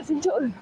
Tak sejuk ke?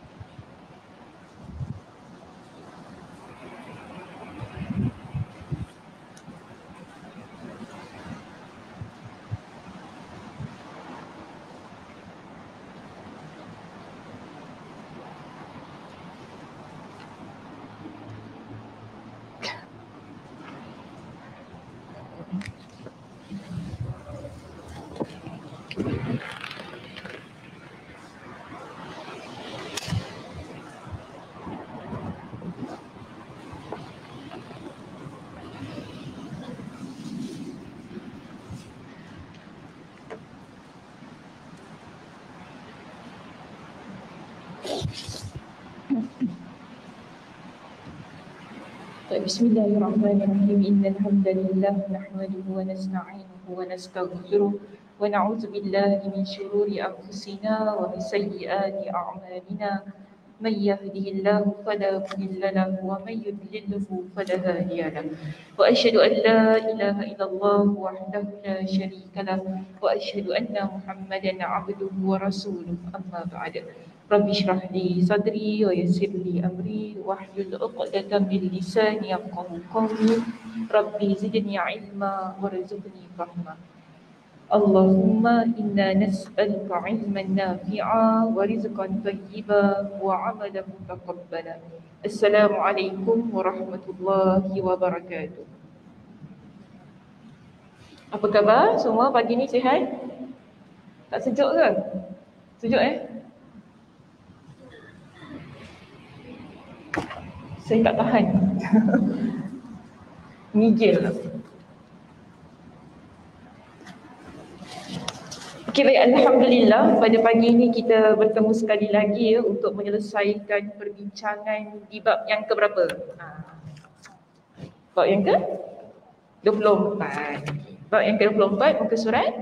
Bismillahirrahmanirrahim. Innal hamdalillah nahmaduhu wa nasta'inuhu wa nastaghfiruh wa na'udzu billahi min shururi anfusina wa min sayyiati a'malina. Man yahdihillahu fala mudilla lahu wa man yudlilhu fala hadiya lahu. Wa asyhadu an la ilaha illallah wahdahu la syarika lahu wa asyhadu anna Muhammadan 'abduhu wa rasuluh. Amma ba'd. Rabbi shrah li sadri wa yassir li amri wahlul 'uqdatam min lisani yafqahu qawli. Rabbi zidni 'ilma warzuqni fahma. Allahumma inna nas'aluka 'ilman nafi'a wa rizqan thayyiban wa 'amalan mutaqabbala. Assalamualaikum warahmatullahi wabarakatuh. Apa khabar semua pagi ni, sihat? Tak sejuk ke? Sejuk Saya tak tahan. Ngigil. Okey, baik, alhamdulillah pada pagi ini kita bertemu sekali lagi untuk menyelesaikan perbincangan di bab yang ke berapa? Bab yang ke 24. Bab yang ke 24 muka surat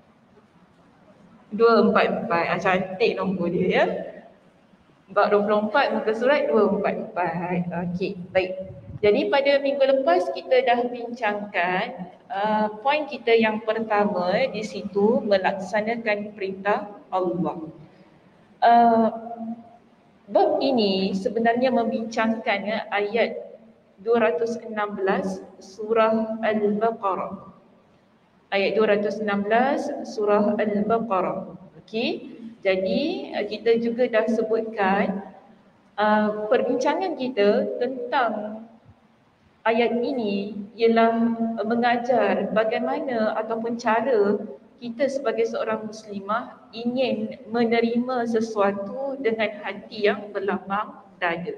244. Cantik nombor dia ya. Bab 24 muka surat 244. Okey, baik. Jadi pada minggu lepas kita dah bincangkan poin kita yang pertama di situ, melaksanakan perintah Allah. Bab ini sebenarnya membincangkan ayat 216 surah Al-Baqarah. Ayat 216 surah Al-Baqarah. Okey. Jadi kita juga dah sebutkan perbincangan kita tentang ayat ini ialah mengajar bagaimana ataupun cara kita sebagai seorang muslimah ingin menerima sesuatu dengan hati yang berlapang dada.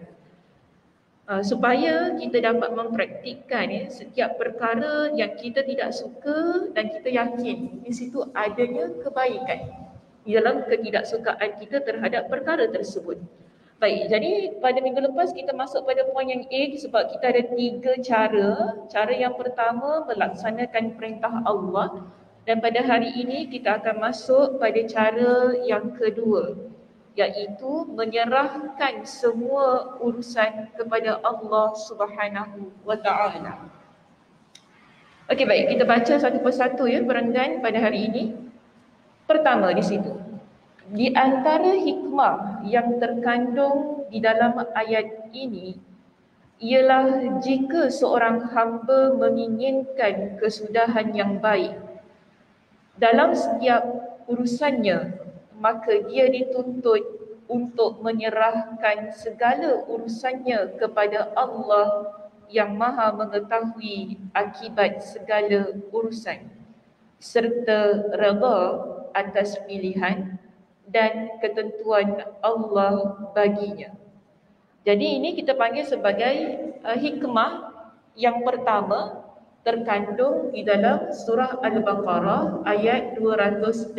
Supaya kita dapat mempraktikkan setiap perkara yang kita tidak suka dan kita yakin di situ adanya kebaikan di dalam ketidaksukaan kita terhadap perkara tersebut. Baik, jadi pada minggu lepas kita masuk pada poin yang A sebab kita ada 3 cara. Cara yang pertama melaksanakan perintah Allah, dan pada hari ini kita akan masuk pada cara yang kedua, iaitu menyerahkan semua urusan kepada Allah Subhanahu wa taala. Okey, baik, kita baca satu persatu ya perenggan pada hari ini. Pertama di situ, di antara hikmah yang terkandung di dalam ayat ini ialah jika seorang hamba menginginkan kesudahan yang baik dalam setiap urusannya, maka dia dituntut untuk menyerahkan segala urusannya kepada Allah yang Maha mengetahui akibat segala urusan, serta redha atas pilihan dan ketentuan Allah baginya. Jadi ini kita panggil sebagai hikmah yang pertama terkandung di dalam surah Al-Baqarah ayat 216.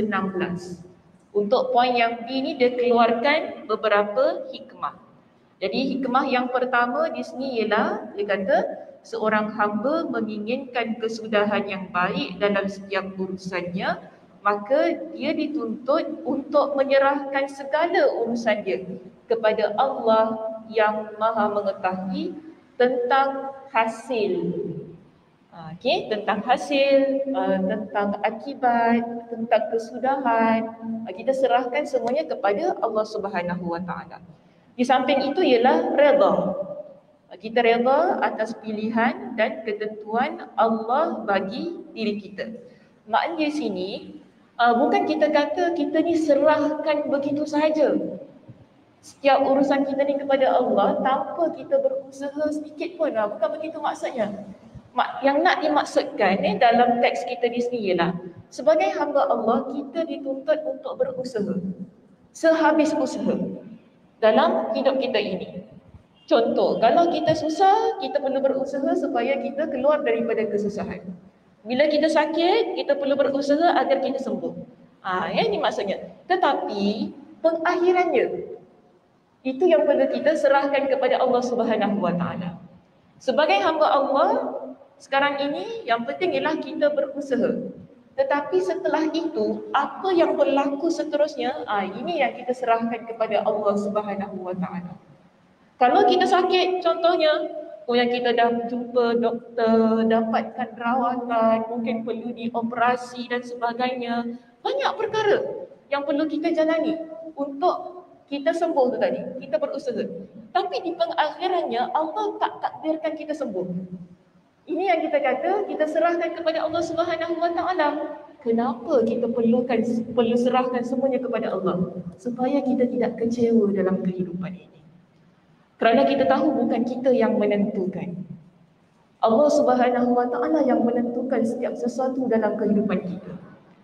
Untuk poin yang B ni dia keluarkan beberapa hikmah. Jadi hikmah yang pertama di sini ialah dia kata seorang hamba menginginkan kesudahan yang baik dalam setiap urusannya, maka dia dituntut untuk menyerahkan segala urusan dia kepada Allah yang Maha mengetahui tentang hasil Okey, tentang hasil, tentang akibat, tentang kesudahan, kita serahkan semuanya kepada Allah Subhanahu Wa Taala. Di samping itu ialah redha. Kita redha atas pilihan dan ketentuan Allah bagi diri kita. Maknanya di sini bukan kita kata kita ni serahkan begitu sahaja setiap urusan kita ni kepada Allah tanpa kita berusaha sedikit pun. Bukan begitu maksudnya. Yang nak dimaksudkan dalam teks kita di sini ialah sebagai hamba Allah kita dituntut untuk berusaha sehabis usaha dalam hidup kita ini. Contoh, kalau kita susah, kita perlu berusaha supaya kita keluar daripada kesusahan. Bila kita sakit, kita perlu berusaha agar kita sembuh. Ini maksudnya. Tetapi pengakhirannya itu yang perlu kita serahkan kepada Allah Subhanahu Wa Taala. Sebagai hamba Allah, sekarang ini yang penting ialah kita berusaha. Tetapi setelah itu, apa yang berlaku seterusnya, ini yang kita serahkan kepada Allah Subhanahu Wa Taala. Kalau kita sakit, contohnya, yang kita dah jumpa doktor, dapatkan rawatan, mungkin perlu dioperasi dan sebagainya. Banyak perkara yang perlu kita jalani untuk kita sembuh tu tadi. Kita berusaha. Tapi di pengakhirannya, Allah tak takdirkan kita sembuh. Ini yang kita kata, kita serahkan kepada Allah Subhanahu Wa Taala. Kenapa kita perlu serahkan semuanya kepada Allah? Supaya kita tidak kecewa dalam kehidupan ini. Kerana kita tahu bukan kita yang menentukan. Allah Subhanahu Wa Taala yang menentukan setiap sesuatu dalam kehidupan kita.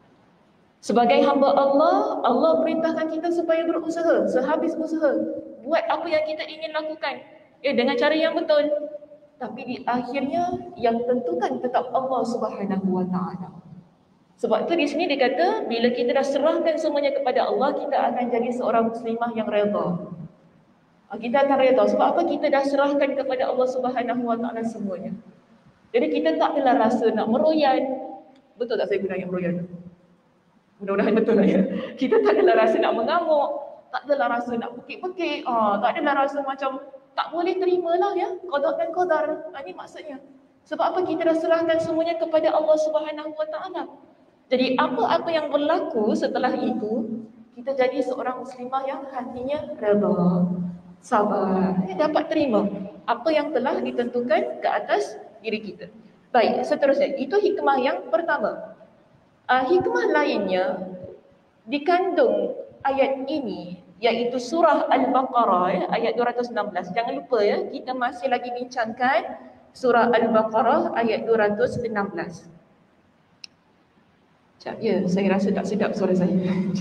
Sebagai hamba Allah, Allah perintahkan kita supaya berusaha, sehabis usaha. Buat apa yang kita ingin lakukan. Dengan cara yang betul. Tapi di akhirnya, yang tentukan tetap Allah Subhanahu Wa Taala. Sebab tu di sini dia kata, bila kita dah serahkan semuanya kepada Allah, kita akan jadi seorang muslimah yang redha. Kita akan redha. Sebab apa? Kita dah serahkan kepada Allah Subhanahu Wa Taala semuanya. Jadi kita tak adalah rasa nak meroyan. Betul tak saya guna yang meroyan? Mudah-mudahan betul lah ya. Kita tak adalah rasa nak mengamuk, tak adalah rasa nak pekik-pekik, tak adalah rasa macam tak boleh terimalah ya, qada dan qadar. Ini maksudnya. Sebab apa? Kita dah serahkan semuanya kepada Allah Subhanahu Wa Taala. Jadi apa-apa yang berlaku setelah itu, kita jadi seorang muslimah yang hatinya redha, sabar, dapat terima apa yang telah ditentukan ke atas diri kita. Baik, seterusnya. Itu hikmah yang pertama. Hikmah lainnya dikandung ayat ini, iaitu surah Al-Baqarah ayat 216. Jangan lupa ya, kita masih lagi bincangkan surah Al-Baqarah ayat 216. Sekejap ya, saya rasa tak sedap suara saya.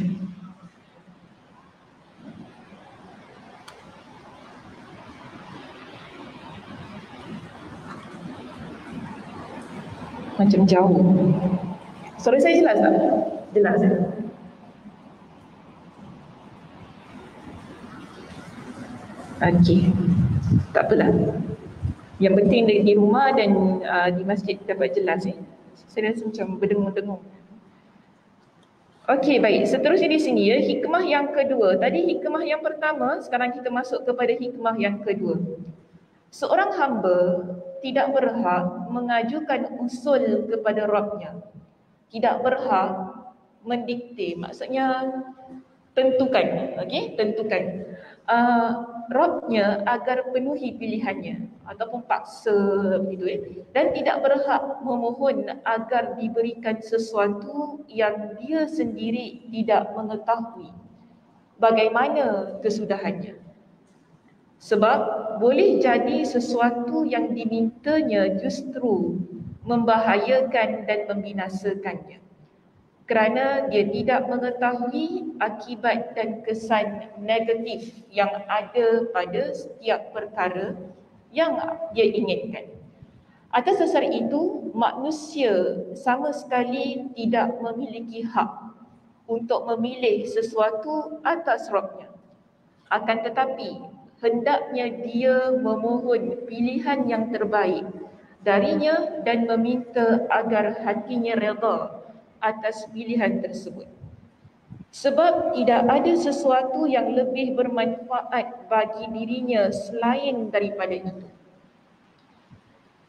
Macam jauh. Suara saya jelas tak? Jelas ya? Okey. Tak apalah. Yang penting di rumah dan di masjid dapat jelas ya. Saya rasa macam berdengung-dengung. Okey, baik. Seterusnya di sini ya, hikmah yang kedua. Tadi hikmah yang pertama, sekarang kita masuk kepada hikmah yang kedua. Seorang hamba tidak berhak mengajukan usul kepada Rabb-Nya. Tidak berhak mendikte, maksudnya tentukan, tentukan Rabb-Nya agar penuhi pilihannya ataupun paksa begitu dan tidak berhak memohon agar diberikan sesuatu yang dia sendiri tidak mengetahui bagaimana kesudahannya. Sebab boleh jadi sesuatu yang dimintanya justru membahayakan dan membinasakannya. Kerana dia tidak mengetahui akibat dan kesan negatif yang ada pada setiap perkara yang dia inginkan. Atas dasar itu, manusia sama sekali tidak memiliki hak untuk memilih sesuatu atas Rabb-Nya. Akan tetapi, hendaknya dia memohon pilihan yang terbaik darinya dan meminta agar hatinya redha atas pilihan tersebut. Sebab tidak ada sesuatu yang lebih bermanfaat bagi dirinya selain daripada itu.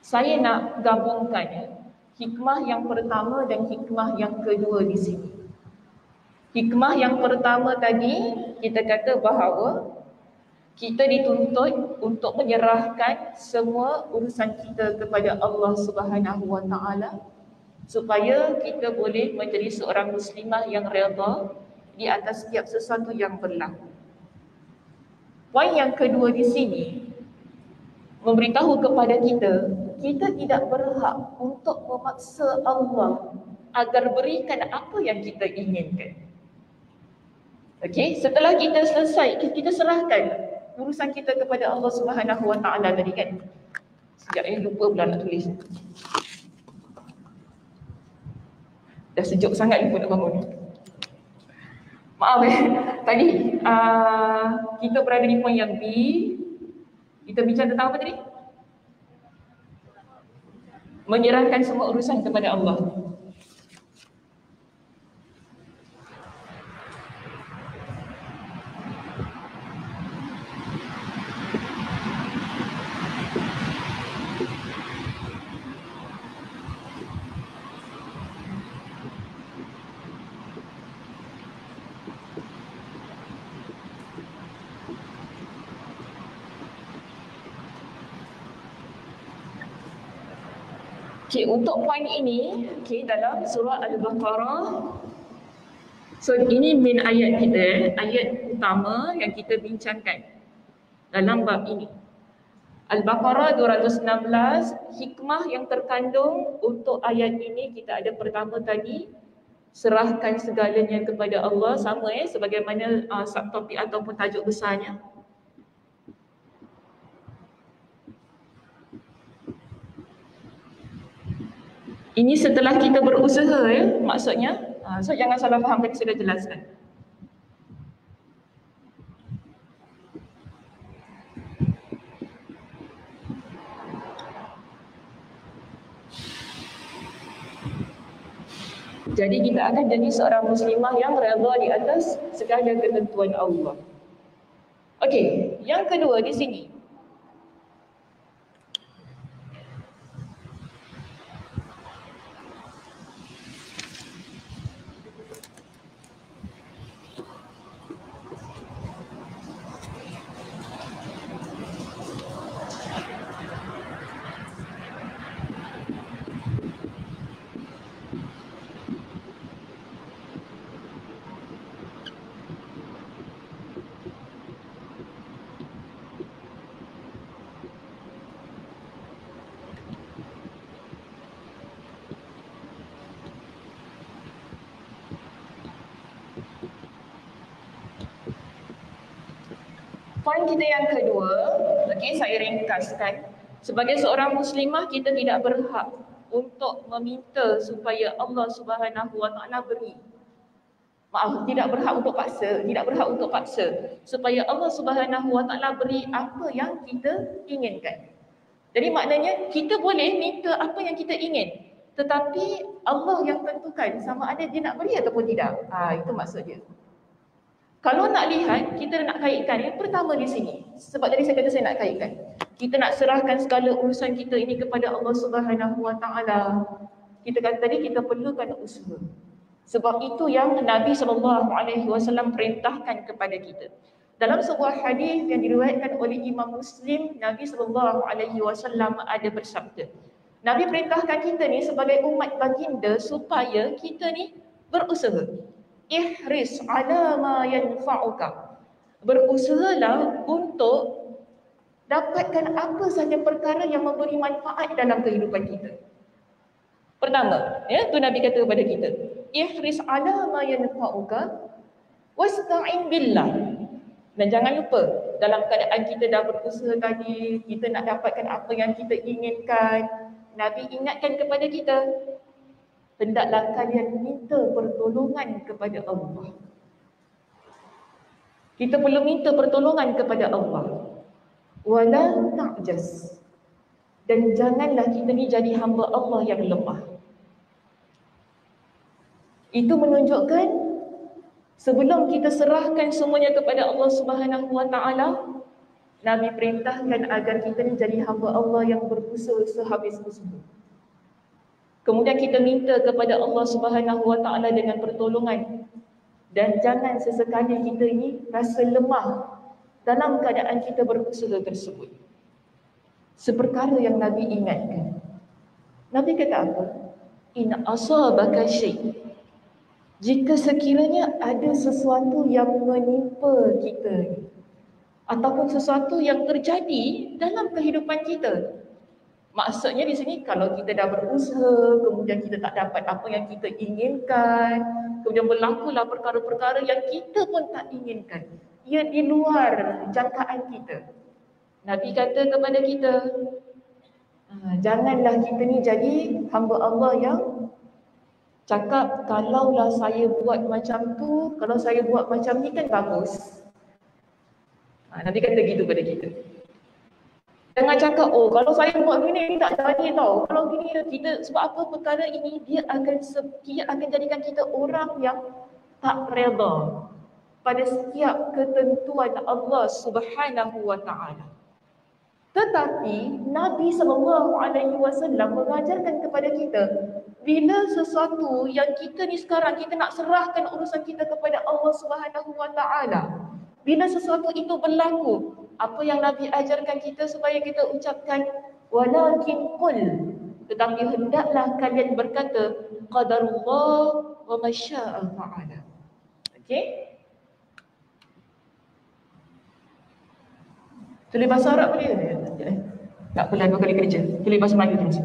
Saya nak gabungkan hikmah yang pertama dan hikmah yang kedua di sini. Hikmah yang pertama tadi kita kata bahawa kita dituntut untuk menyerahkan semua urusan kita kepada Allah Subhanahu Wa Taala supaya kita boleh menjadi seorang muslimah yang redha di atas setiap sesuatu yang berlaku. Poin yang kedua di sini memberitahu kepada kita, kita tidak berhak untuk memaksa Allah agar berikan apa yang kita inginkan. Okey, setelah kita selesai, kita serahkan urusan kita kepada Allah Subhanahu Wa Taala tadi kan. Sekejap lupa pula nak tulis. Dah sejuk sangat lupa nak bangun. Maaf tadi kita berada di poin yang B. Kita bincang tentang apa tadi? Menyerahkan semua urusan kepada Allah. Okay, untuk poin ini, dalam surah Al-Baqarah, so ini main ayat kita, ayat utama yang kita bincangkan dalam bab ini. Al-Baqarah 216, hikmah yang terkandung untuk ayat ini kita ada pertama tadi, serahkan segalanya kepada Allah, sama sebagaimana subtopik ataupun tajuk besarnya. Ini setelah kita berusaha maksudnya. So jangan salah faham, tadi sudah jelaskan. Jadi kita akan jadi seorang muslimah yang redha di atas segala ketentuan Allah. Okey, yang kedua di sini. Poin kita yang kedua, saya ringkaskan. Sebagai seorang muslimah, kita tidak berhak untuk meminta supaya Allah Subhanahu Wa Taala beri. Maaf, tidak berhak untuk paksa supaya Allah Subhanahu Wa Taala beri apa yang kita inginkan. Jadi maknanya kita boleh minta apa yang kita ingin, tetapi Allah yang tentukan sama ada dia nak beri ataupun tidak. Itu maksud dia. Kalau nak lihat, kita nak kaitkan yang pertama di sini. Sebab tadi saya kata saya nak kaitkan. Kita nak serahkan segala urusan kita ini kepada Allah Subhanahu Wa Taala. Kita kata tadi kita perlukan usaha. Sebab itu yang Nabi SAW perintahkan kepada kita. Dalam sebuah hadis yang diriwayatkan oleh Imam Muslim, Nabi SAW ada bersabda. Nabi perintahkan kita ni sebagai umat baginda supaya kita ni berusaha. Ihris ala ma yanfa'uka. Berusahalah untuk dapatkan apa sahaja perkara yang memberi manfaat dalam kehidupan kita. Pertama, tu Nabi kata kepada kita, ihris ala ma yanfa'uka wasta'in billah. Dan jangan lupa, dalam keadaan kita dah berusaha tadi, kita nak dapatkan apa yang kita inginkan, Nabi ingatkan kepada kita, hendaklah kalian minta pertolongan kepada Allah. Kita perlu minta pertolongan kepada Allah. Wala ta'jaz. Dan janganlah kita ni jadi hamba Allah yang lemah. Itu menunjukkan sebelum kita serahkan semuanya kepada Allah Subhanahu Wa Taala, Nabi perintahkan agar kita ni jadi hamba Allah yang berusaha sehabis-habisnya. Kemudian kita minta kepada Allah Subhanahu Wa Taala dengan pertolongan, dan jangan sesekali kita ini rasa lemah dalam keadaan kita berusaha tersebut. Seperkara yang Nabi ingatkan. Nabi kata apa? In asabaka syai'. Jika sekiranya ada sesuatu yang menimpa kita ataupun sesuatu yang terjadi dalam kehidupan kita. Maksudnya di sini kalau kita dah berusaha, kemudian kita tak dapat apa yang kita inginkan, kemudian berlakulah perkara-perkara yang kita pun tak inginkan. Ia di luar jangkaan kita. Nabi kata kepada kita, janganlah kita ni jadi hamba Allah yang cakap, kalaulah saya buat macam tu, kalau saya buat macam ni kan bagus. Nabi kata gitu pada kita. Jangan cakap, oh kalau saya buat gini tak jadi tau. Kalau gini kita, sebab apa perkara ini dia akan jadikan kita orang yang tak redha pada setiap ketentuan Allah Subhanahu Wa Taala. Tetapi Nabi SAW mengajarkan kepada kita, bila sesuatu yang kita ni sekarang kita nak serahkan urusan kita kepada Allah Subhanahu Wa Taala, bila sesuatu itu berlaku, apa yang Nabi ajarkan kita supaya kita ucapkan, walakin qul, tetapi hendaklah kalian berkata, qadarullah wa masya'a fa'ala. Okey? Tulis bahasa Arab boleh ke? Tak apalah, 2 kali kerja. Tulis bahasa Melayu terus.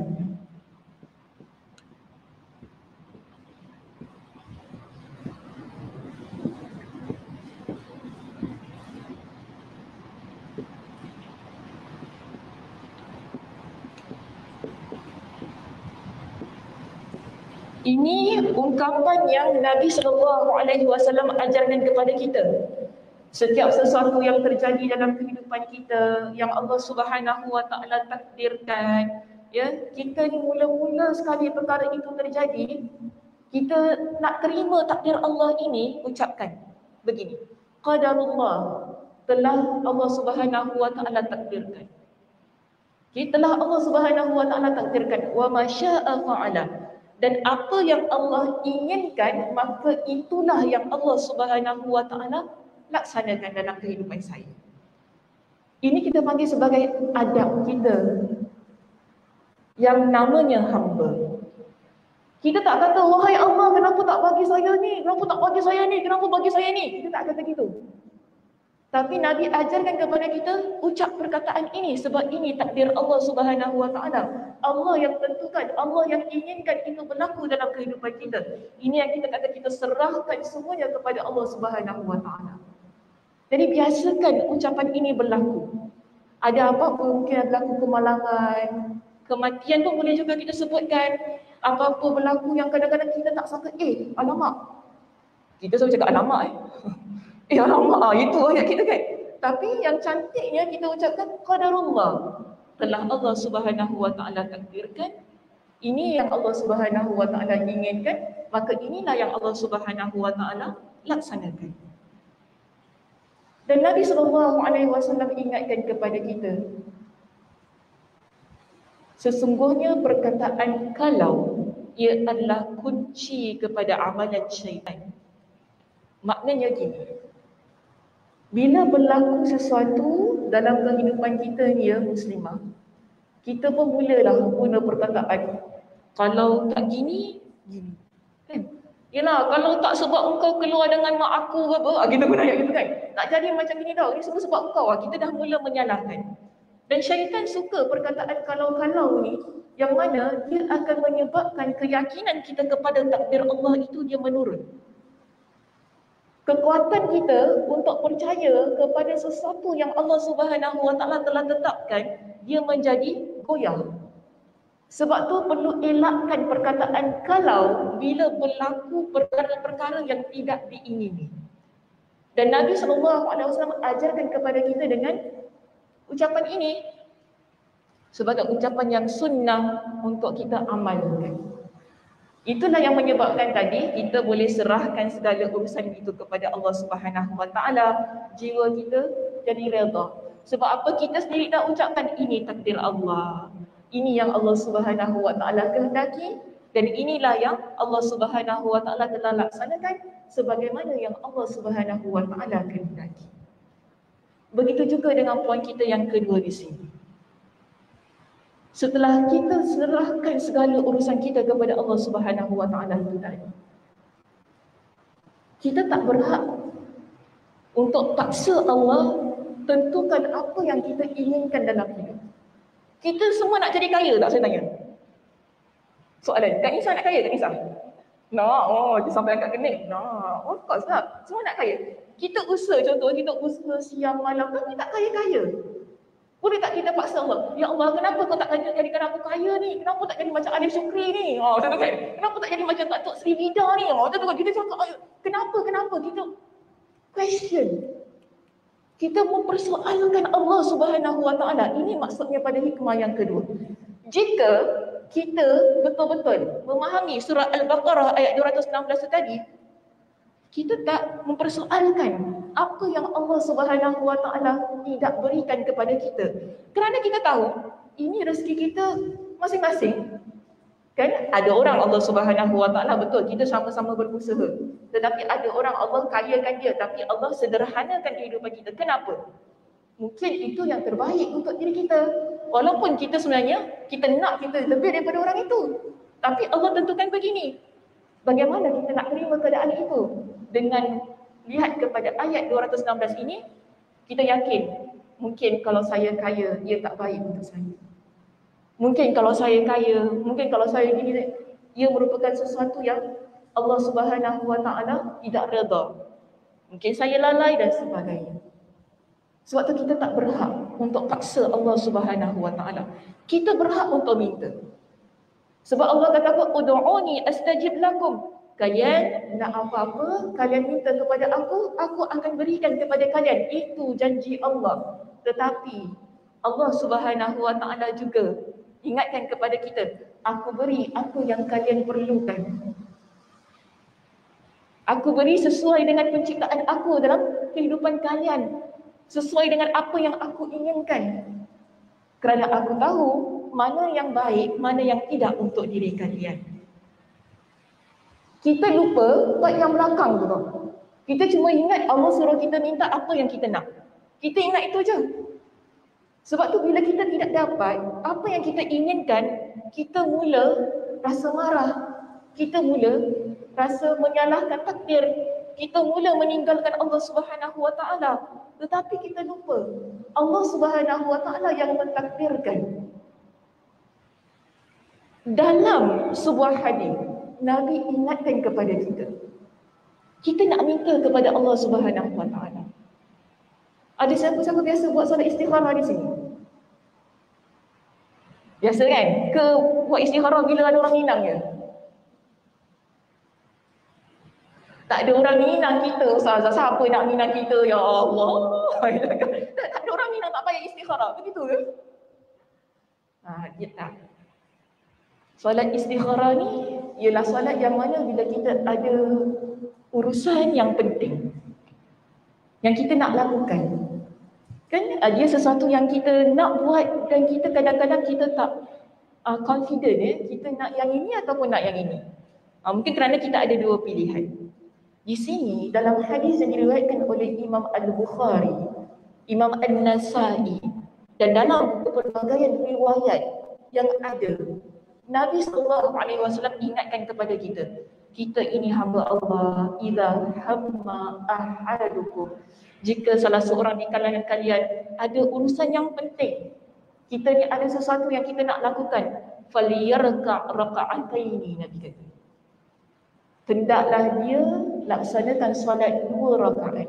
Ini ungkapan yang Nabi SAW ajarkan kepada kita. Setiap sesuatu yang terjadi dalam kehidupan kita, yang Allah Subhanahu Wa Taala takdirkan, ya, kita ni mula-mula sekali perkara itu terjadi, kita nak terima takdir Allah ini, ucapkan begini, qadarullah, telah Allah Subhanahu Wa Taala takdirkan. Telah Allah Subhanahu Wa Taala takdirkan, wa masya'a fa'ala. Dan apa yang Allah inginkan, maka itulah yang Allah Subhanahu Wa Taala laksanakan dalam kehidupan saya. Ini kita panggil sebagai adab kita yang namanya hamba. Kita tak kata, wahai Allah, kenapa tak bagi saya ni? Kenapa tak bagi saya ni? Kenapa bagi saya ni? Kita tak kata gitu. Tapi Nabi ajarkan kepada kita, ucap perkataan ini sebab ini takdir Allah Subhanahu Wa Taala. Allah yang tentukan, Allah yang inginkan itu berlaku dalam kehidupan kita. Ini yang kita kata, kita serahkan semuanya kepada Allah Subhanahu Wa Taala. Jadi biasakan ucapan ini berlaku. Ada apa-apa, mungkin berlaku kemalangan, kematian pun boleh juga kita sebutkan. Apa-apa berlaku yang kadang-kadang kita tak sangka, alamak. Kita selalu cakap alamak alamak, itu ayat kita kan. Tapi yang cantiknya kita ucapkan qadarullah, telah Allah Subhanahu Wa Taala takdirkan. Ini yang Allah Subhanahu Wa Taala inginkan, maka inilah yang Allah Subhanahu Wa Taala laksanakan. Dan Nabi SAW ingatkan kepada kita, sesungguhnya perkataan kalau ia adalah kunci kepada amalan syaitan. Maknanya gini, bila berlaku sesuatu dalam kehidupan kita ni ya muslimah, kita pun mulalah guna perkataan, kalau tak gini, gini. Kan? Yelah, kalau tak sebab engkau keluar dengan mak aku apa, kita guna ayat gitu kan. Tak jadi macam gini tau, ini semua sebab engkau. Kita dah mula menyalahkan. Dan syaitan suka perkataan kalau-kalau ni, yang mana dia akan menyebabkan keyakinan kita kepada takdir Allah itu dia menurun. Kekuatan kita untuk percaya kepada sesuatu yang Allah Subhanahu Wa Taala telah tetapkan, dia menjadi goyah. Sebab tu perlu elakkan perkataan kalau bila berlaku perkara-perkara yang tidak diingini. Dan Nabi SAW ajarkan kepada kita dengan ucapan ini sebagai ucapan yang sunnah untuk kita amalkan. Itulah yang menyebabkan tadi kita boleh serahkan segala urusan itu kepada Allah Subhanahu Wa Taala, jiwa kita jadi redha. Sebab apa? Kita sendiri dah ucapkan ini takdir Allah. Ini yang Allah Subhanahu Wa Taala kehendaki dan inilah yang Allah Subhanahu Wa Taala telah laksanakan sebagaimana yang Allah Subhanahu Wa Taala kehendaki. Begitu juga dengan poin kita yang kedua di sini. Setelah kita serahkan segala urusan kita kepada Allah Subhanahu Wa Taala itu tadi, kita tak berhak untuk paksa Allah tentukan apa yang kita inginkan dalam hidup. Kita semua nak jadi kaya tak, saya tanya? Soalan, Kak Nisa nak kaya tak Nisa? Nak, dia sampai angkat kening. Nak, of course lah. Semua nak kaya. Kita usaha, contoh kita usaha siang malam, tapi tak kaya-kaya. Boleh tak kita paksa Allah? Ya Allah, kenapa kau tak jadikan aku kaya ni? Kenapa tak jadi macam Alif Syukri ni? Contoh kan? Kenapa tak jadi macam Datuk Sri Vida ni? Contoh kan? Kita cakap, kenapa? Kita question. Kita mempersoalkan Allah Subhanahu Wa Taala. Ini maksudnya pada hikmah yang kedua. Jika kita betul-betul memahami surah Al-Baqarah ayat 216 tadi, kita tak mempersoalkan apa yang Allah Subhanahu Wa Taala tidak berikan kepada kita. Kerana kita tahu ini rezeki kita masing-masing. Kan ada orang Allah Subhanahu Wa Taala betul kita sama-sama berusaha. Tetapi ada orang Allah kayakan dia tapi Allah sederhanakan kehidupan kita. Kenapa? Mungkin itu yang terbaik untuk diri kita. Walaupun kita sebenarnya kita nak kita lebih daripada orang itu. Tapi Allah tentukan begini. Bagaimana kita nak terima keadaan itu? Dengan lihat kepada ayat 216 ini, kita yakin mungkin kalau saya kaya, ia tak baik untuk saya. Mungkin kalau saya kaya, mungkin kalau saya gini, ia merupakan sesuatu yang Allah Subhanahu Wa Taala tidak redha. Mungkin saya lalai dan sebagainya. Sebab tu kita tak berhak untuk paksa Allah Subhanahu Wa Taala. Kita berhak untuk minta. Sebab Allah kata apa? Ud'uni astajib lakum. Kalian nak apa-apa, kalian minta kepada aku akan berikan kepada kalian. Itu janji Allah. Tetapi Allah Subhanahu Wa Taala juga ingatkan kepada kita, aku beri apa yang kalian perlukan. Aku beri sesuai dengan penciptaan aku dalam kehidupan kalian. Sesuai dengan apa yang aku inginkan. Kerana aku tahu mana yang baik, mana yang tidak untuk diri kalian. Kita lupa buat yang belakang tu. Kita cuma ingat Allah suruh kita minta apa yang kita nak. Kita ingat itu je. Sebab tu bila kita tidak dapat apa yang kita inginkan, kita mula rasa marah. Kita mula rasa menyalahkan takdir. Kita mula meninggalkan Allah Subhanahu Wa Taala. Tetapi kita lupa Allah Subhanahu Wa Taala yang mentakdirkan. Dalam sebuah hadis, Nabi ingatkan kepada kita. Kita nak minta kepada Allah Subhanahu Wa Taala. Ada siapa-siapa biasa buat solat istikharah di sini? Biasa kan? Ke buat istikharah bila ada orang minang je? Tak ada orang minang kita, Ustazah. Siapa nak minang kita? Ya Allah. Tak ada orang minang tak payah istikharah. Begitu ke? Dia tak. Solat istikharah ni ialah solat yang mana bila kita ada urusan yang penting yang kita nak lakukan. Kan dia sesuatu yang kita nak buat dan kita kadang-kadang kita tak confident kita nak yang ini ataupun nak yang ini. Mungkin kerana kita ada dua pilihan. Di sini dalam hadis yang diriwayatkan oleh Imam Al-Bukhari, Imam An-Nasai dan dalam pelbagai riwayat yang ada, Nabi SAW ingatkan kepada kita, kita ini hamba Allah. Idza hamma ahadukum, jika salah seorang di kalangan kalian ada urusan yang penting, kita ni ada sesuatu yang kita nak lakukan, falyarka' raka'ataini, Nabi kata, hendaklah dia laksanakan solat 2 rakaat.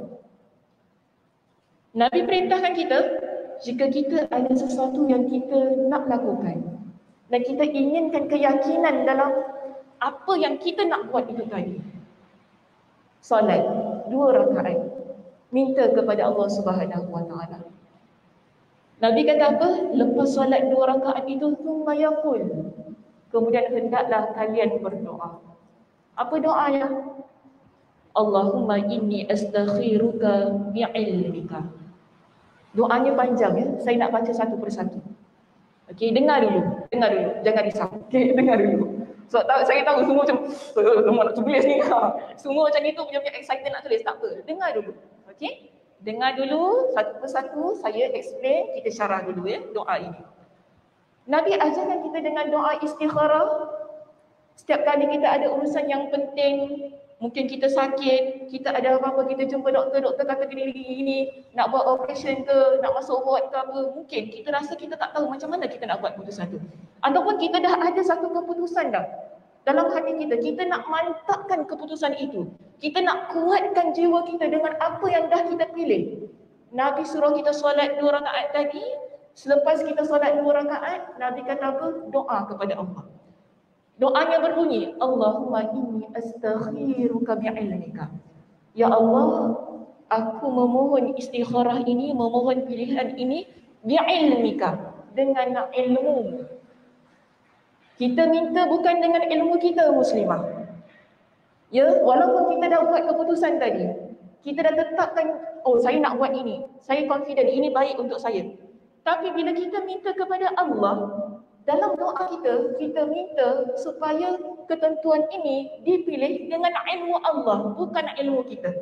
Nabi perintahkan kita, jika kita ada sesuatu yang kita nak lakukan dan kita inginkan keyakinan dalam apa yang kita nak buat itu tadi, solat 2 rakaat, minta kepada Allah Subhanahu Wa Taala. Nabi kata apa? Lepas solat 2 rakaat itu, thumma yaqul, kemudian hendaklah kalian berdoa. Apa doanya? Allahumma inni astakhiruka bi'ilmika. Doanya panjang ya. Saya nak baca satu persatu. Okey, dengar dulu. Jangan risau. Okey, dengar dulu. So, saya tahu semua macam semua nak tulis ni. Semua macam itu punya excited nak tulis. Tak apa. Dengar dulu. Okey? Dengar dulu satu persatu, saya explain, kita syarah dulu ya doa ini. Nabi ajarkan kita dengan doa istikharah. Setiap kali kita ada urusan yang penting, mungkin kita sakit, kita ada apa-apa, kita jumpa doktor kata gini, nak buat operation ke, nak masuk ward ke apa, mungkin kita rasa kita tak tahu macam mana kita nak buat keputusan tu. Ataupun kita dah ada satu keputusan dah dalam hati kita nak mantapkan keputusan itu. Kita nak kuatkan jiwa kita dengan apa yang dah kita pilih. Nabi suruh kita solat 2 rakaat tadi, selepas kita solat 2 rakaat, Nabi kata apa? Doa kepada Allah. Doanya berbunyi, Allahumma inni astakhiruka bi'ilmika. Ya Allah, aku memohon istikharah ini, memohon pilihan ini bi'ilmika, dengan ilmu. Kita minta bukan dengan ilmu kita, muslimah. Ya, walaupun kita dah buat keputusan tadi, kita dah tetapkan, oh saya nak buat ini, saya confident ini baik untuk saya. Tapi bila kita minta kepada Allah, dalam doa kita minta supaya ketentuan ini dipilih dengan ilmu Allah, bukan ilmu kita.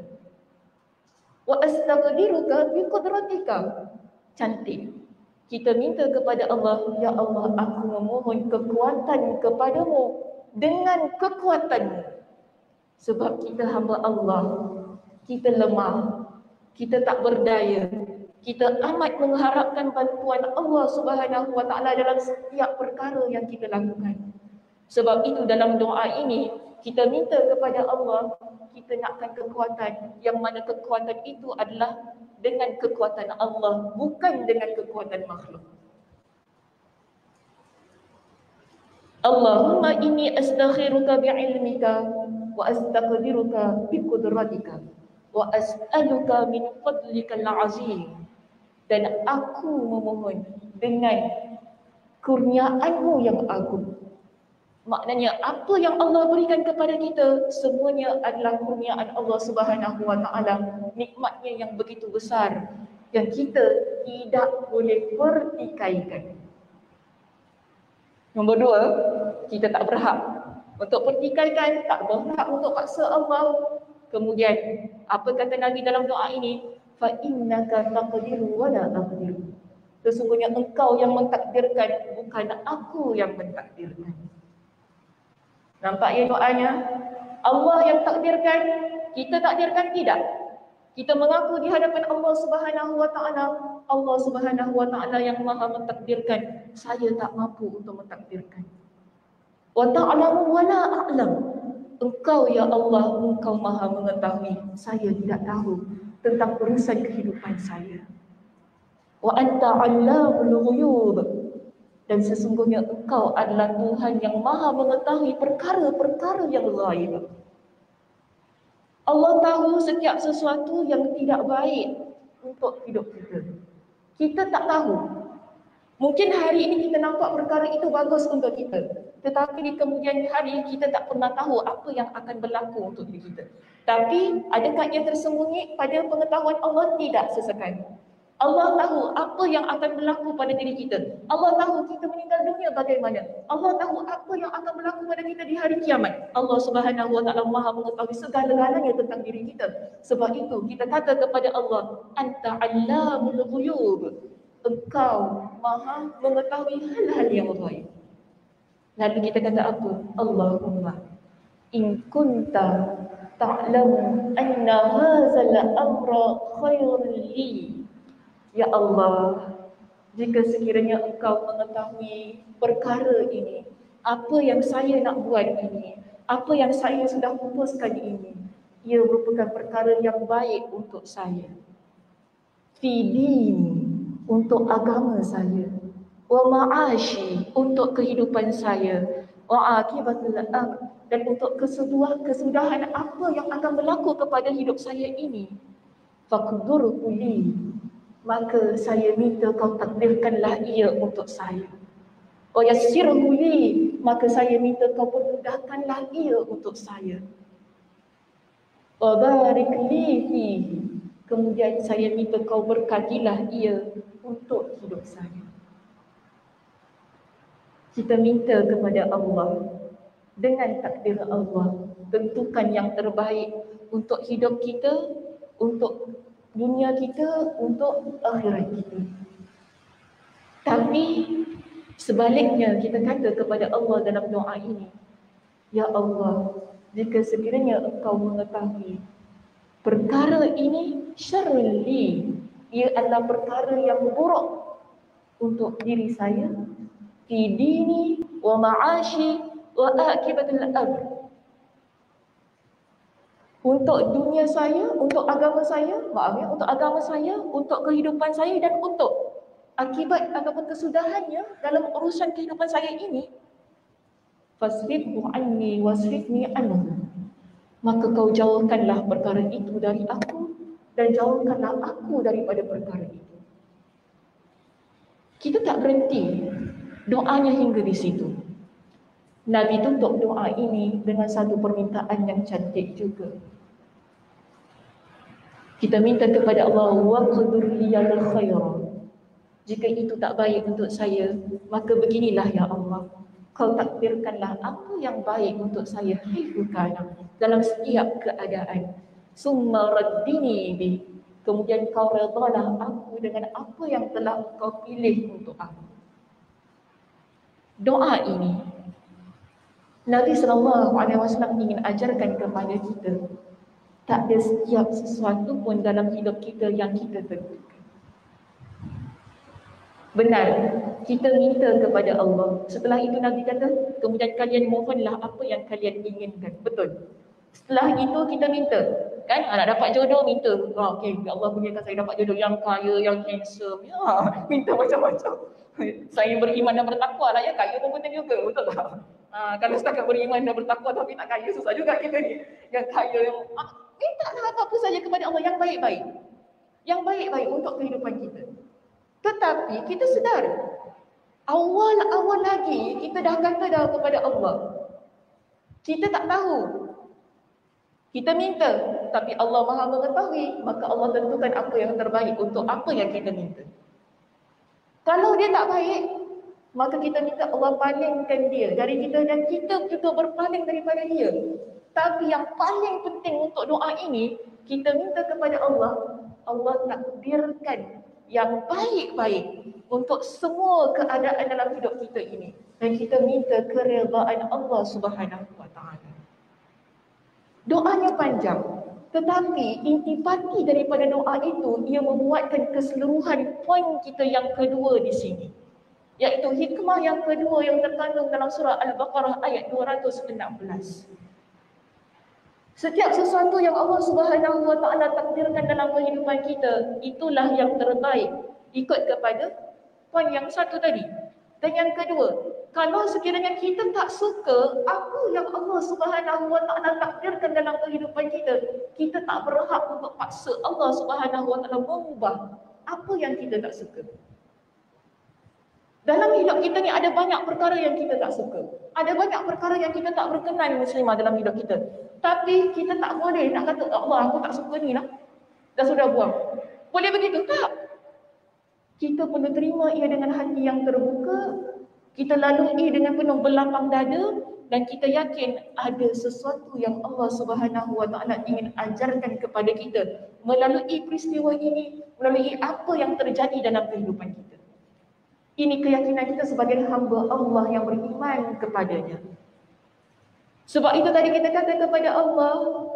Wa astaqdiruka bi qudratika. Cantik. Kita minta kepada Allah, ya Allah, aku memohon kekuatan kepadamu dengan kekuatanmu. Sebab kita hamba Allah, kita lemah, kita tak berdaya. Kita amat mengharapkan bantuan Allah Subhanahu Wa Taala dalam setiap perkara yang kita lakukan. Sebab itu dalam doa ini, kita minta kepada Allah, kita nakkan kekuatan, yang mana kekuatan itu adalah dengan kekuatan Allah, bukan dengan kekuatan makhluk. Allahumma inni astakhiruka bi'ilmika wa astaqdiruka biqudratika wa as'aluka min fadlikal azim. Dan aku memohon dengan kurniaanmu yang agung. Maknanya apa yang Allah berikan kepada kita, semuanya adalah kurniaan Allah Subhanahu Wa Taala, nikmatnya yang begitu besar yang kita tidak boleh pertikaikan. Nombor 2, kita tak berhak untuk pertikaikan, tak berhak untuk paksa Allah. Kemudian apa kata Nabi dalam doa ini? Fa innaka taqdiru wa la aqdiru. Sesungguhnya engkau yang mentakdirkan, bukan aku yang mentakdirkan. Nampak ya doanya? Allah yang takdirkan, kita takdirkan tidak. Kita mengaku di hadapan Allah Subhanahu Wa Taala, Allah Subhanahu Wa Taala yang Maha mentakdirkan, saya tak mampu untuk mentakdirkan. Wa ta'lamu wa la a'lam. Engkau ya Allah, engkau Maha mengetahui, saya tidak tahu tentang urusan kehidupan saya. Wa anta 'allamul ghuyub. Dan sesungguhnya engkau adalah Tuhan yang Maha mengetahui perkara-perkara yang ghaib. Allah tahu setiap sesuatu yang tidak baik untuk hidup kita. Kita tak tahu. Mungkin hari ini kita nampak perkara itu bagus untuk kita, tetapi di kemudian hari kita tak pernah tahu apa yang akan berlaku untuk diri kita. Tapi adakah ia tersembunyi pada pengetahuan Allah? Tidak sesekali. Allah tahu apa yang akan berlaku pada diri kita. Allah tahu kita meninggal dunia bagaimana. Allah tahu apa yang akan berlaku pada kita di hari kiamat. Allah Subhanahu Wa Taala Maha mengetahui segala-galanya tentang diri kita. Sebab itu kita kata kepada Allah, Anta 'allamul ghuyub. Engkau Maha mengetahui hal-hal yang ghaib. Lalu kita kata apa? Allahumma in kunta ta'lamu anna hadzal amra khairun li. Ya Allah, jika sekiranya engkau mengetahui perkara ini, apa yang saya nak buat ini, apa yang saya sudah putuskan ini, ia merupakan perkara yang baik untuk saya. Fi dini, untuk agama saya. Wa ma'ashi, untuk kehidupan saya. Wa akibatul amr, dan untuk kesudahan apa yang akan berlaku kepada hidup saya ini. Faqdurhu li, maka saya minta kau takdirkanlah ia untuk saya. Wa yassirhu li, maka saya minta kau permudahkanlah ia untuk saya. Wa barik li fihi, Kemudian saya minta kau berkatilah ia untuk hidup saya. Kita minta kepada Allah dengan takdir Allah, tentukan yang terbaik untuk hidup kita, untuk dunia kita, untuk akhirat kita. Tapi sebaliknya kita kata kepada Allah dalam doa ini, Ya Allah, jika sekiranya Engkau mengetahui perkara ini syarrun li, ia adalah perkara yang buruk untuk diri saya, fi dini wa ma'ashi wa akibatul amr, untuk dunia saya, untuk agama saya, untuk agama saya, untuk kehidupan saya dan untuk akibat ataupun kesudahannya dalam urusan kehidupan saya ini. Fasrifhu anni wasrifni anhu, maka kau jauhkanlah perkara itu dari aku dan jauhkanlah aku daripada perkara itu. Kita tak berhenti doanya hingga di situ. Nabi tutup doa ini dengan satu permintaan yang cantik juga. Kita minta kepada Allah, waqdur liyal khaira. Jika itu tak baik untuk saya, maka beginilah ya Allah, kau takdirkanlah apa yang baik untuk saya, haifu kana, dalam setiap keadaan. Summa raddini bi, kemudian kau redalah aku dengan apa yang telah kau pilih untuk aku. Doa ini Nabi SAW ingin ajarkan kepada kita, tak ada setiap sesuatu pun dalam hidup kita yang kita tentukan. Benar, kita minta kepada Allah. Setelah itu Nabi kata, kemudian kalian mohonlah apa yang kalian inginkan. Betul. Setelah itu kita minta, kan? Nak dapat jodoh, minta. Okey, ya Allah berikan saya dapat jodoh yang kaya, yang handsome. Ya, minta macam-macam. Saya beriman dan bertakwa lah ya, kaya pun penting juga, betul tak? Kalau setakat beriman dan bertakwa tapi tak kaya, susah juga kita ni. Yang kaya, mintalah apa-apa saja kepada Allah yang baik-baik. Yang baik-baik untuk kehidupan kita. Tetapi kita sedar, awal-awal lagi kita dah kata dah kepada Allah, kita tak tahu. Kita minta, tapi Allah Maha mengetahui, maka Allah tentukan apa yang terbaik untuk apa yang kita minta. Kalau dia tak baik, maka kita minta Allah palingkan dia dari kita dan kita juga berpaling daripada dia. Tapi yang paling penting untuk doa ini, kita minta kepada Allah, Allah takdirkan yang baik-baik untuk semua keadaan dalam hidup kita ini. Dan kita minta keredaan Allah Subhanahu wa ta'ala. Doanya panjang, tetapi intipati daripada doa itu, ia membuatkan keseluruhan poin kita yang kedua di sini, iaitu hikmah yang kedua yang terkandung dalam surah Al-Baqarah ayat 216. Setiap sesuatu yang Allah Subhanahu wa ta'ala takdirkan dalam kehidupan kita, itulah yang terbaik, ikut kepada poin yang satu tadi. Dan yang kedua, kalau sekiranya kita tak suka apa yang Allah Subhanahu wa ta'ala takdirkan dalam kehidupan kita, kita tak berhak untuk paksa Allah Subhanahu wa ta'ala mengubah apa yang kita tak suka. Dalam hidup kita ni ada banyak perkara yang kita tak suka. Ada banyak perkara yang kita tak berkenan muslimah dalam hidup kita. Tapi kita tak boleh nak kata, Allah aku tak suka ni lah, dah sudah buang. Boleh begitu? Tak. Kita perlu terima ia dengan hati yang terbuka. Kita lalui dengan penuh berlapang dada. Dan kita yakin ada sesuatu yang Allah Subhanahu wa ta'ala ingin ajarkan kepada kita melalui peristiwa ini, melalui apa yang terjadi dalam kehidupan kita. Ini keyakinan kita sebagai hamba Allah yang beriman kepadanya. Sebab itu tadi kita kata kepada Allah,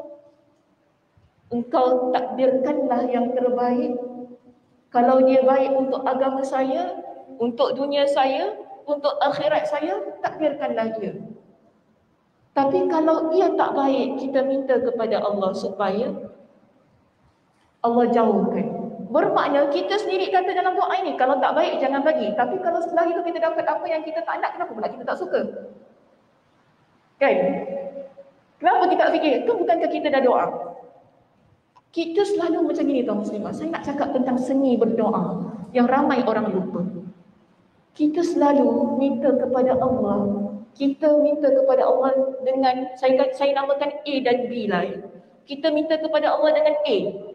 Engkau takdirkanlah yang terbaik. Kalau dia baik untuk agama saya, untuk dunia saya, untuk akhirat saya, takdirkanlah dia. Tapi kalau ia tak baik, kita minta kepada Allah supaya Allah jauhkan. Bermakna kita sendiri kata dalam doa ini, kalau tak baik jangan bagi. Tapi kalau setelah itu kita dapat apa yang kita tak nak, kenapa pula kita tak suka? Kan? Kenapa kita tak fikir? Kan bukankah kita dah doa? Kita selalu macam ini tau muslimah. Saya nak cakap tentang seni berdoa yang ramai orang lupa. Kita selalu minta kepada Allah. Kita minta kepada Allah dengan, saya namakan A dan B lah. Kita minta kepada Allah dengan A.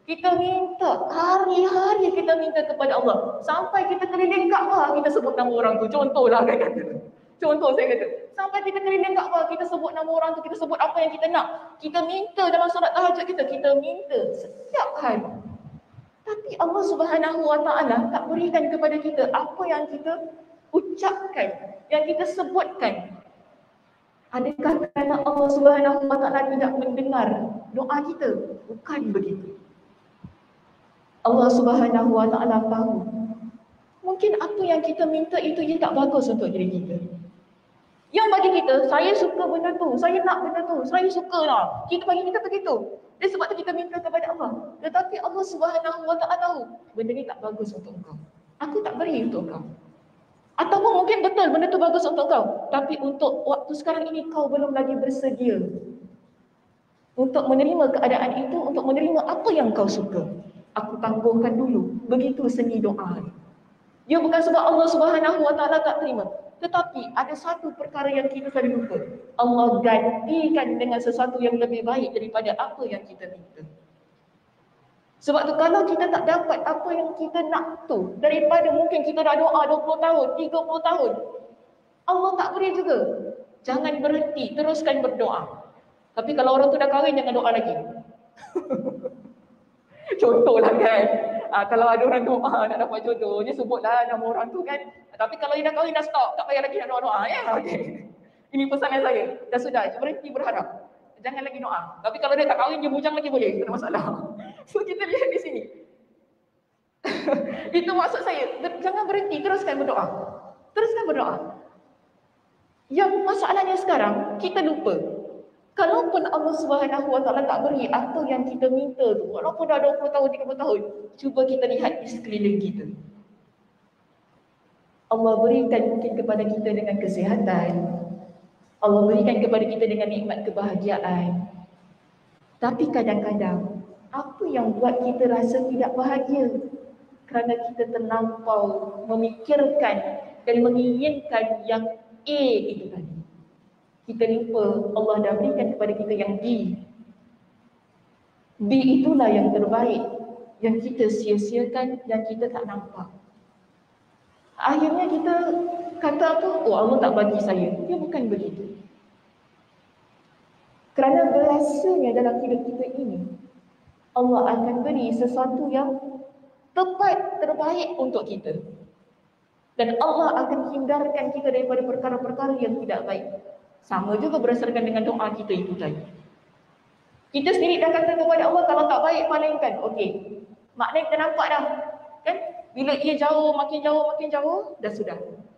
Kita minta, hari-hari kita minta kepada Allah. Sampai kita keliling Kaabah, kita sebut nama orang tu. Contohlah kan kata. Contoh saya kata. Sampai kita keliling Kaabah, kita sebut nama orang tu, kita sebut apa yang kita nak. Kita minta dalam solat tahajud kita minta setiap hari. Tapi Allah Subhanahu Wa Taala tak berikan kepada kita apa yang kita ucapkan, yang kita sebutkan. Adakah kerana Allah Subhanahu Wa Taala tidak mendengar doa kita? Bukan begitu. Allah Subhanahu Wa Taala tahu. Mungkin apa yang kita minta itu dia tak bagus untuk diri kita. Yang bagi kita, saya suka benda tu, saya nak benda tu, saya suka lah. Kita bagi kita begitu. Dan sebab tu kita minta kepada Allah. Tetapi Allah Subhanahu Wa Taala tahu, benda ni tak bagus untuk kau. Aku tak beri untuk kau. Ataupun mungkin betul benda tu bagus untuk kau, tapi untuk waktu sekarang ini kau belum lagi bersedia untuk menerima keadaan itu, untuk menerima apa yang kau suka. Aku tangguhkan dulu. Begitu seni doa. Dia bukan sebab Allah Subhanahu Wa Taala tak terima, tetapi ada satu perkara yang kita selalu lupa. Allah gantikan dengan sesuatu yang lebih baik daripada apa yang kita minta. Sebab tu kalau kita tak dapat apa yang kita nak tu, daripada mungkin kita dah doa 20 tahun, 30 tahun, Allah tak beri juga. Jangan berhenti, teruskan berdoa. Tapi kalau orang tu dah kahwin, jangan doa lagi. Contohlah kan, kalau ada orang doa nak dapat jodoh, dia sebutlah nama orang tu kan. Tapi kalau dia dah kahwin, dah stop, tak payah lagi nak doa-doa ya. Okay. Ini pesanan saya, dah sudah, berhenti berharap. Jangan lagi doa. Tapi kalau dia tak kahwin, dia bujang lagi boleh, tak ada masalah. So kita lihat di sini. Itu maksud saya, jangan berhenti, teruskan berdoa. Teruskan berdoa. Yang masalahnya sekarang, kita lupa. Kalaupun Allah Subhanahu Wa Taala tak beri apa yang kita minta tu, walaupun dah 20 tahun, 30 tahun, cuba kita lihat di sekeliling kita. Allah berikan mungkin kepada kita dengan kesihatan. Allah berikan kepada kita dengan nikmat kebahagiaan. Tapi kadang-kadang, apa yang buat kita rasa tidak bahagia? Kerana kita terlampau memikirkan dan menginginkan yang A itu tadi. Kita lupa Allah dah berikan kepada kita yang B. B itulah yang terbaik, yang kita sia-siakan, yang kita tak nampak. Akhirnya kita kata apa? Oh, Allah tak bagi saya. Dia bukan begitu. Kerana biasanya dalam hidup kita ini, Allah akan beri sesuatu yang tepat, terbaik untuk kita. Dan Allah akan hindarkan kita daripada perkara-perkara yang tidak baik. Sama juga berdasarkan dengan doa kita itu tadi. Kita sendiri dah kata kepada Allah, kalau tak baik palingkan. Okey, maknanya kita nampak dah. Kan? Bila ia jauh, makin jauh, dah sudah.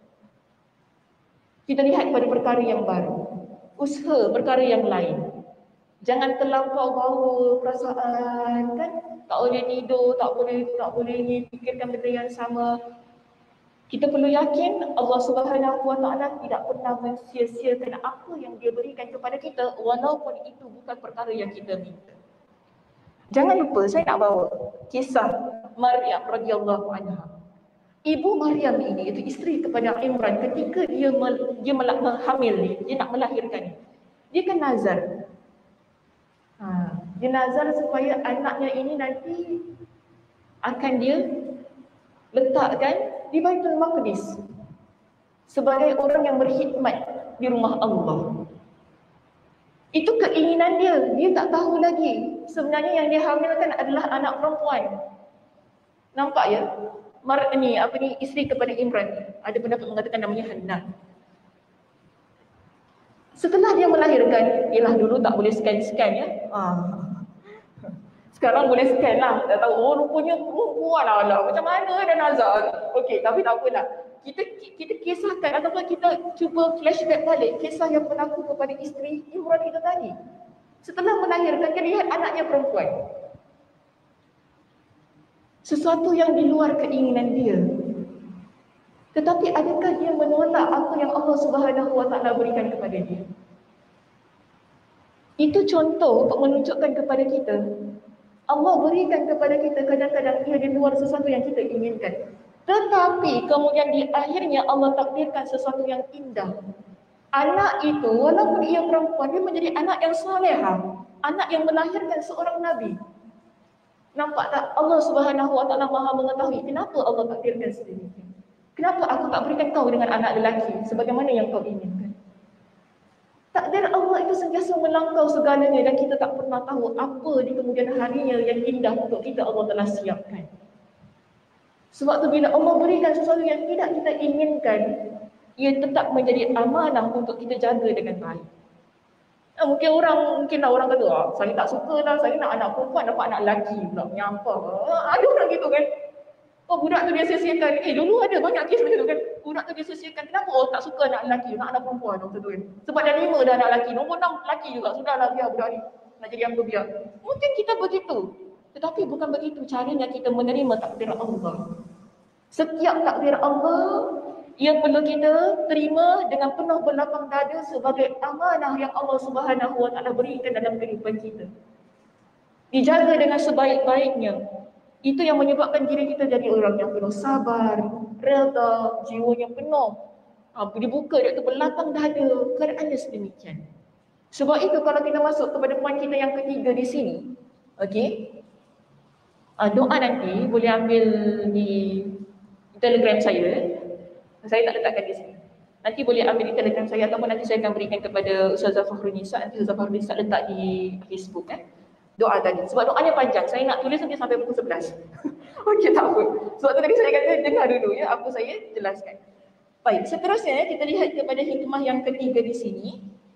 Kita lihat pada perkara yang baru. Usaha perkara yang lain. Jangan terlampau bawa perasaan, kan? Tak boleh tidur, tak boleh ni, fikirkan benda yang sama. Kita perlu yakin Allah Subhanahu Wa Taala tidak pernah mensia-siakan apa yang Dia berikan kepada kita, walaupun itu bukan perkara yang kita minta. Jangan lupa, saya nak bawa kisah Maryam radhiyallahu anha. Ibu Maryam ini, itu isteri kepada Imran, ketika dia hamil ni, dia nak melahirkan ni, dia kan nazar. Dia nazar supaya anaknya ini nanti akan dia letakkan di Baitul Maqdis sebagai orang yang berkhidmat di rumah Allah. Itu keinginan dia. Dia tak tahu lagi sebenarnya yang dia hamilkan adalah anak perempuan. Nampak ya? Isteri kepada Imran. Ada pendapat mengatakan namanya Hannah. Setelah dia melahirkan, ialah dulu tak boleh scan ya. Sekarang boleh scan lah. Tak tahu, oh rupanya perempuan lah. Macam mana dah nazar? Okey, tapi tak apalah. Kita kisahkan ataupun kita cuba flashback balik kisah yang berlaku kepada isteri Imran itu tadi. Setelah melahirkan, dia lihat anaknya perempuan. Sesuatu yang di luar keinginan dia. Tetapi adakah dia menolak apa yang Allah Subhanahu Wa Taala berikan kepada dia? Itu contoh untuk menunjukkan kepada kita, Allah berikan kepada kita kadang-kadang ia di luar sesuatu yang kita inginkan. Tetapi kemudian di akhirnya Allah takdirkan sesuatu yang indah. Anak itu walaupun ia perempuan, dia menjadi anak yang salehah, anak yang melahirkan seorang Nabi. Nampak tak Allah Subhanahu Wa Taala Maha mengetahui kenapa Allah takdirkan sedemikian. Kenapa aku tak berikan kau dengan anak lelaki sebagaimana yang kau inginkan? Takdir Allah itu sentiasa melangkau segalanya dan kita tak pernah tahu apa di kemudian harinya yang indah untuk kita Allah telah siapkan. Sebab tu bila Allah berikan sesuatu yang tidak kita inginkan, ia tetap menjadi amanah untuk kita jaga dengan baik. Mungkinlah orang kata, saya tak suka lah, saya nak anak perempuan dapat anak lelaki pula, menyampah. Ada orang gitu kan. Oh, budak tu dia sia-siakan. Dulu ada banyak kes macam tu kan. Budak tu dia sia-siakan. Kenapa tak suka anak lelaki, nak anak perempuan waktu tu kan. Sebab dah 5 dah anak lelaki, nombor 6 lelaki juga. Sudahlah biar budak ni nak jadi hamba biar. Mungkin kita begitu. Tetapi bukan begitu caranya kita menerima takdir Allah. Setiap takdir Allah yang perlu kita terima dengan penuh berlapang dada sebagai amanah yang Allah Subhanahu Wa Taala berikan dalam kehidupan kita. Dijaga dengan sebaik-baiknya. Itu yang menyebabkan diri kita jadi orang yang penuh sabar, reda, jiwanya penuh. Dibuka dia tu berlapang dada kerana sedemikian. Sebab itu kalau kita masuk kepada poin kita yang ketiga di sini, okey. Doa nanti boleh ambil di Telegram saya. Saya tak letakkan di sini. Nanti boleh ambil di Telegram saya ataupun nanti saya akan berikan kepada Ustazah Fakhrunisa. Nanti Ustazah Fakhrunisa letak di Facebook doa tadi. Sebab doanya panjang. Saya nak tulis nanti sampai pukul 11. Okey, tak apa. Sebab tu tadi saya kata dengar dulu ya apa saya jelaskan. Baik, seterusnya kita lihat kepada hikmah yang ketiga di sini.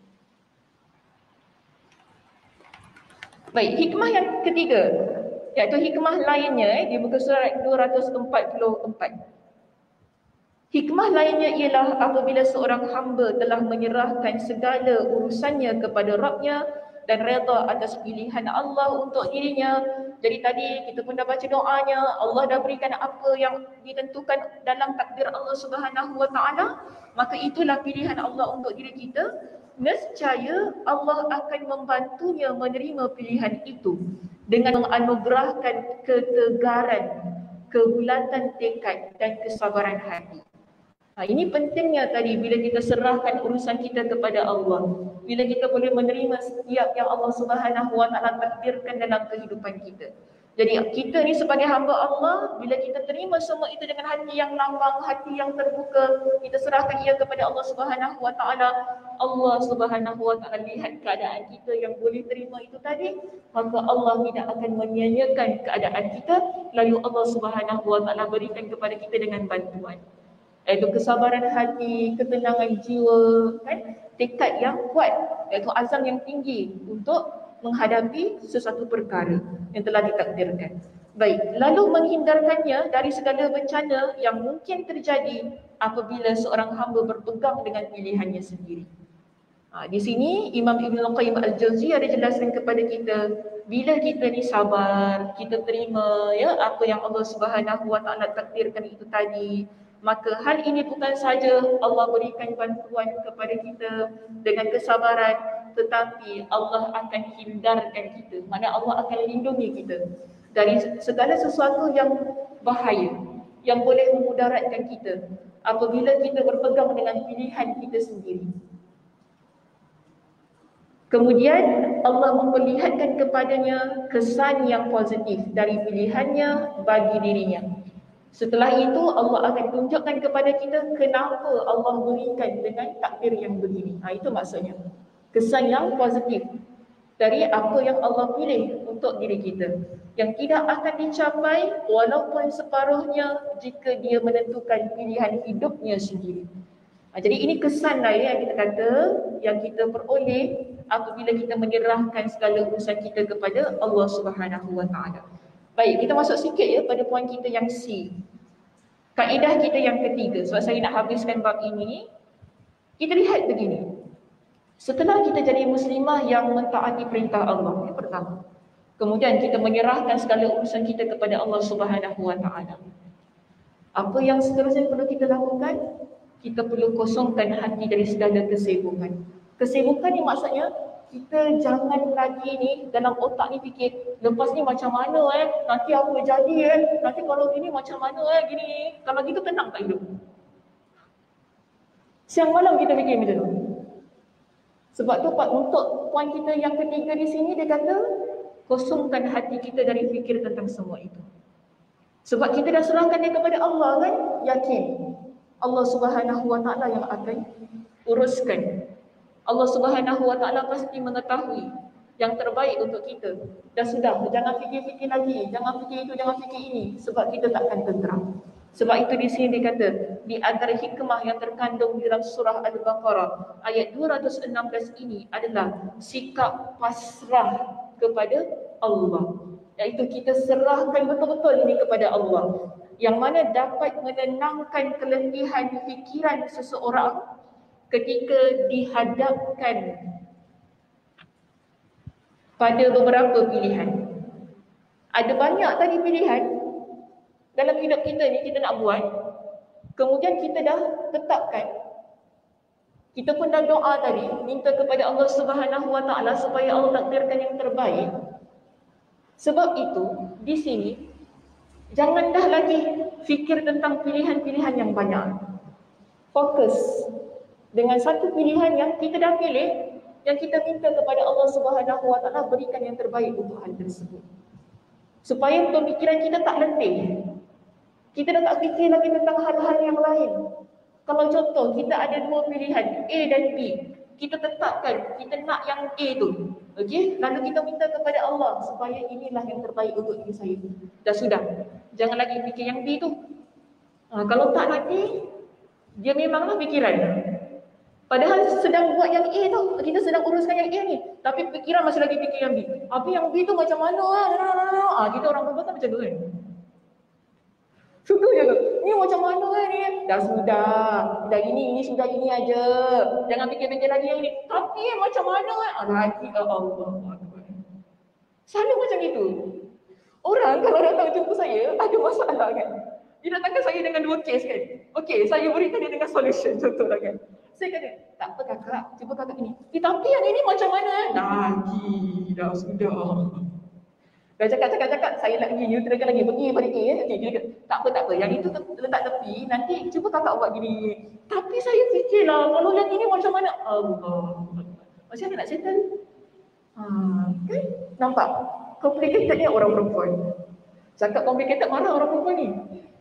Baik, hikmah yang ketiga iaitu hikmah lainnya di muka surat 244. Hikmah lainnya ialah apabila seorang hamba telah menyerahkan segala urusannya kepada Rabb-Nya dan redha atas pilihan Allah untuk dirinya. Jadi tadi kita pun dah baca doanya, Allah dah berikan apa yang ditentukan dalam takdir Allah Subhanahu Wa Taala, maka itulah pilihan Allah untuk diri kita. Nescaya Allah akan membantunya menerima pilihan itu dengan menganugerahkan ketegaran, kebulatan tekad dan kesabaran hati. Ini pentingnya tadi bila kita serahkan urusan kita kepada Allah. Bila kita boleh menerima setiap yang Allah Subhanahu Wa Taala takdirkan dalam kehidupan kita. Jadi kita ni sebagai hamba Allah, bila kita terima semua itu dengan hati yang lambang, hati yang terbuka, kita serahkan ia kepada Allah Subhanahu Wa Taala. Allah Subhanahu Wa Taala lihat keadaan kita yang boleh terima itu tadi, maka Allah tidak akan menyia-nyiakan keadaan kita, lalu Allah Subhanahu Wa Taala berikan kepada kita dengan bantuan. Iaitu kesabaran hati, ketenangan jiwa, kan? Tekad yang kuat, iaitu azam yang tinggi untuk menghadapi sesuatu perkara yang telah ditakdirkan. Baik, lalu menghindarkannya dari segala bencana yang mungkin terjadi apabila seorang hamba berpegang dengan pilihannya sendiri. Di sini Imam Ibn Qayyim Al-Jawziyah ada jelaskan kepada kita, bila kita ni sabar, kita terima ya apa yang Allah Subhanahu Wa Taala takdirkan itu tadi, maka hal ini bukan saja Allah berikan bantuan kepada kita dengan kesabaran, tetapi Allah akan hindarkan kita. Maksudnya Allah akan lindungi kita dari segala sesuatu yang bahaya, yang boleh memudaratkan kita apabila kita berpegang dengan pilihan kita sendiri. Kemudian Allah memperlihatkan kepadanya kesan yang positif dari pilihannya bagi dirinya. Setelah itu Allah akan tunjukkan kepada kita kenapa Allah berikan dengan takdir yang begini. Itu maksudnya. Kesan yang positif dari apa yang Allah pilih untuk diri kita, yang tidak akan dicapai walaupun separuhnya jika dia menentukan pilihan hidupnya sendiri. Jadi ini kesan lah yang kita kata, yang kita peroleh apabila kita menyerahkan segala urusan kita kepada Allah Subhanahu Wa Taala. Baik, kita masuk sikit ya pada poin kita yang C. Kaedah kita yang ketiga, sebab saya nak habiskan bab ini. Kita lihat begini. Setelah kita jadi muslimah yang mentaati perintah Allah, yang pertama. Kemudian kita menyerahkan segala urusan kita kepada Allah Subhanahu Wa Taala. Apa yang seterusnya perlu kita lakukan? Kita perlu kosongkan hati dari segala kesibukan. Kesibukan ni maksudnya kita jangan lagi ni dalam otak ni fikir lepas ni macam mana nanti apa jadi nanti kalau gini macam mana gini. Kalau gitu tenang tak hidup? Siang malam kita fikir macam tu. Sebab tu untuk poin kita yang ketiga di sini dia kata Kosongkan hati kita dari fikir tentang semua itu. Sebab kita dah serahkan dia kepada Allah kan? Yakin Allah Subhanahu Wa Taala yang akan uruskan. Allah Subhanahu Wa Taala pasti mengetahui yang terbaik untuk kita. Dah sudah, jangan fikir-fikir lagi, jangan fikir itu, jangan fikir ini, sebab kita takkan tenteram. Sebab itu di sini dikata, di antara hikmah yang terkandung di dalam surah Al-Baqarah ayat 216 ini adalah sikap pasrah kepada Allah. Iaitu kita serahkan betul-betul ini kepada Allah, yang mana dapat menenangkan keletihan fikiran seseorang ketika dihadapkan pada beberapa pilihan. Ada banyak tadi pilihan dalam hidup kita ni kita nak buat. Kemudian kita dah tetapkan. Kita pun dah doa tadi, minta kepada Allah Subhanahu Wa Taala supaya Allah takdirkan yang terbaik. Sebab itu, di sini jangan dah lagi fikir tentang pilihan-pilihan yang banyak. Fokus dengan satu pilihan yang kita dah pilih, yang kita minta kepada Allah Subhanahu Wa Taala berikan yang terbaik untuk hal tersebut. Supaya pemikiran kita tak letih. Kita dah tak fikir lagi tentang hal-hal yang lain. Kalau contoh, kita ada dua pilihan, A dan B. Kita tetapkan, kita nak yang A tu. Okey? Lalu kita minta kepada Allah supaya inilah yang terbaik untuk diri saya. Dah sudah. Jangan lagi fikir yang B tu. Kalau tak lagi, dia memanglah fikiran. Padahal sedang buat yang A tau. Kita sedang uruskan yang A ni. Tapi fikiran masih lagi fikir yang B. Apa yang B tu macam mana? Kita orang perempuan macam tu kan. Suka je tu. Ni macam mana ni? Dah sudah. Dah ini sudah ini aja. Jangan fikir-fikir lagi yang ni. Tapi macam mana? Lagi Allah. Selalu macam itu. Orang kalau datang jumpa saya, ada masalah kan. Dia datangkan saya dengan dua kes kan. Okey, saya berikan dia dengan solution contohlah kan. Saya kata, tak apa kakak, cuba kakak ini. Tapi yang ini macam mana? Lagi, dah sudah. Dah cakap, saya lagi neutral lagi, pergi balik A. Okay, dia kata, tak apa, yang itu letak tepi, nanti cuba kakak buat gini. Tapi saya fikirlah, kalau yang ini macam mana? Allah. Macam mana nak settle? Kan? Nampak? Complicated ni orang perempuan. Cakap complicated, marah orang perempuan ni.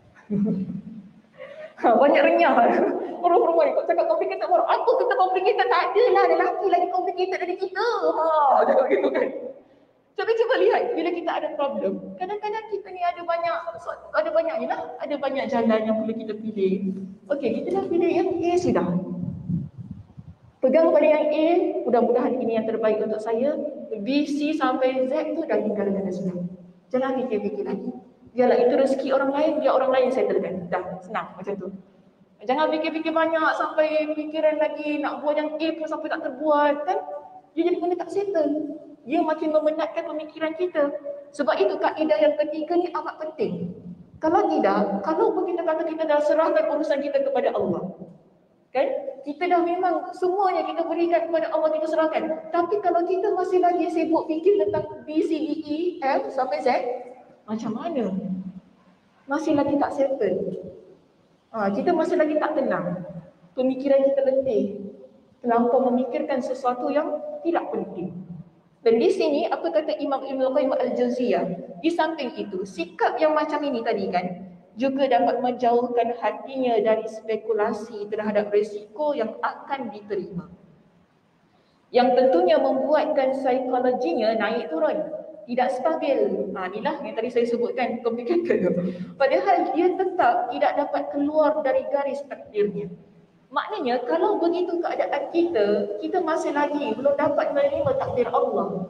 Banyak renyah orang perempuan ni. Kau cakap complicated marah. Apa kita complicated? Tak adalah lelaki lagi complicated dari kita. Cakap gitu kan. Cuba lihat, bila kita ada problem, kadang-kadang kita ni ada banyak ni lah, ada banyak jalan yang perlu kita pilih. Okey, kita dah pilih yang A sudah. Pegang pada yang A, mudah-mudahan ini yang terbaik untuk saya. B, C sampai Z tu dah tinggalkan dah sudah. Jangan fikir-fikir lagi. Biarlah itu rezeki orang lain, biar orang lain settlekan. Dah, senang macam tu. Jangan fikir-fikir banyak sampai fikiran lagi nak buat yang A pun sampai tak terbuat kan. Dia jadi benda tak settle. Dia makin memenatkan pemikiran kita. Sebab itu kaedah yang ketiga ni amat penting. Kalau tidak, kalau pun kita kata kita dah serahkan urusan kita kepada Allah. Kan? Kita dah memang semuanya kita berikan kepada Allah, kita serahkan. Tapi kalau kita masih lagi sibuk fikir tentang B, C, D, E, F sampai Z, macam mana? Masih lagi tak settle. Kita masih lagi tak tenang. Pemikiran kita letih. Terlampau memikirkan sesuatu yang tidak penting. Dan di sini apa kata Imam Ibn Qayyim Al-Jauziyah? Di samping itu, sikap yang macam ini tadi kan juga dapat menjauhkan hatinya dari spekulasi terhadap risiko yang akan diterima. Yang tentunya membuatkan psikologinya naik turun, tidak stabil. Inilah yang tadi saya sebutkan complicated. Padahal dia tetap tidak dapat keluar dari garis takdirnya. Maknanya kalau begitu keadaan kita masih lagi belum dapat menerima takdir Allah.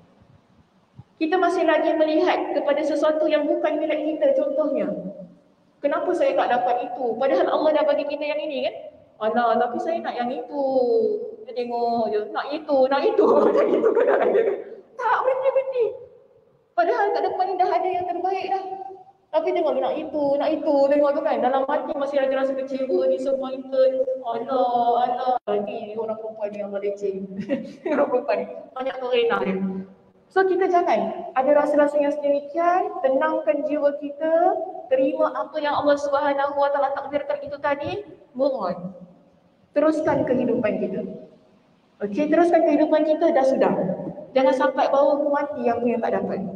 Kita masih lagi melihat kepada sesuatu yang bukan milik kita, contohnya. Kenapa saya tak dapat itu? Padahal Allah dah bagi kita yang ini kan? Alah, tapi saya nak yang itu. Kita tengok je, nak itu. Macam itu kan ada. Tak, berhenti. Padahal kat depan ni dah ada yang terbaik dah. Tapi tengok nak itu, tengok tu kan. Dalam hati masih lagi rasa kecewa ni semua itu. Allah. Ni orang perempuan ni yang meleceh. Orang perempuan ni. Banyak kerenah dia. So kita jangan ada rasa-rasa yang sedemikian, tenangkan jiwa kita, terima apa yang Allah Subhanahu Wa Taala takdirkan itu tadi, move on. Teruskan kehidupan kita. Okey, teruskan kehidupan kita dah sudah. Jangan sampai bawa aku mati apa yang tak dapat.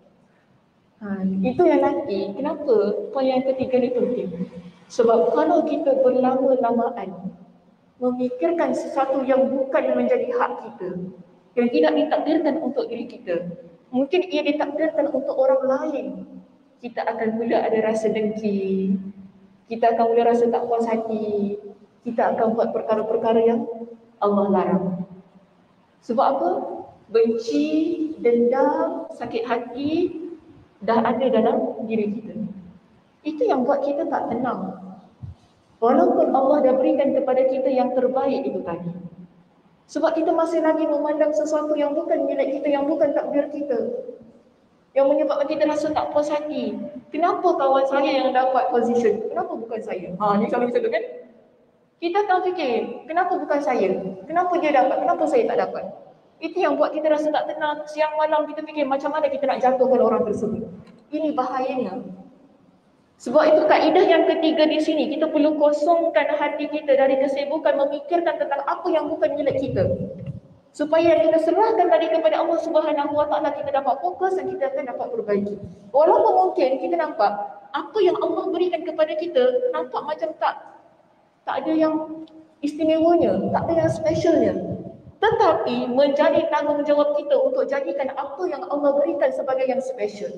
Itu yang nanti, kenapa poin yang ketiga ni penting? Sebab kalau kita berlama-lamaan memikirkan sesuatu yang bukan menjadi hak kita, yang tidak ditakdirkan untuk diri kita, mungkin ia ditakdirkan untuk orang lain, kita akan mula ada rasa dengki, kita akan mula rasa tak puas hati, kita akan buat perkara-perkara yang Allah larang. Sebab apa? Benci, dendam, sakit hati dah ada dalam diri kita. Itu yang buat kita tak tenang. Walaupun Allah dah berikan kepada kita yang terbaik itu tadi. Sebab kita masih lagi memandang sesuatu yang bukan milik kita, yang bukan takdir kita, yang menyebabkan kita rasa tak puas hati. Kenapa kawan saya yang dapat position? Kenapa bukan saya? Ni selalu kita kan? Kita akan fikir, kenapa bukan saya? Kenapa dia dapat? Kenapa saya tak dapat? Itu yang buat kita rasa tak tenang. Siang malam kita fikir macam mana kita nak jatuhkan orang tersebut. Ini bahayanya. Sebab itu kaedah yang ketiga di sini, kita perlu kosongkan hati kita dari kesibukan memikirkan tentang apa yang bukan milik kita. Supaya kita serahkan tadi kepada Allah Subhanahu Wa Taala, kita dapat fokus dan kita akan dapat perbaiki. Walaupun mungkin kita nampak apa yang Allah berikan kepada kita nampak macam tak ada yang istimewanya, tak ada yang specialnya. Tetapi menjadi tanggungjawab kita untuk jadikan apa yang Allah berikan sebagai yang special.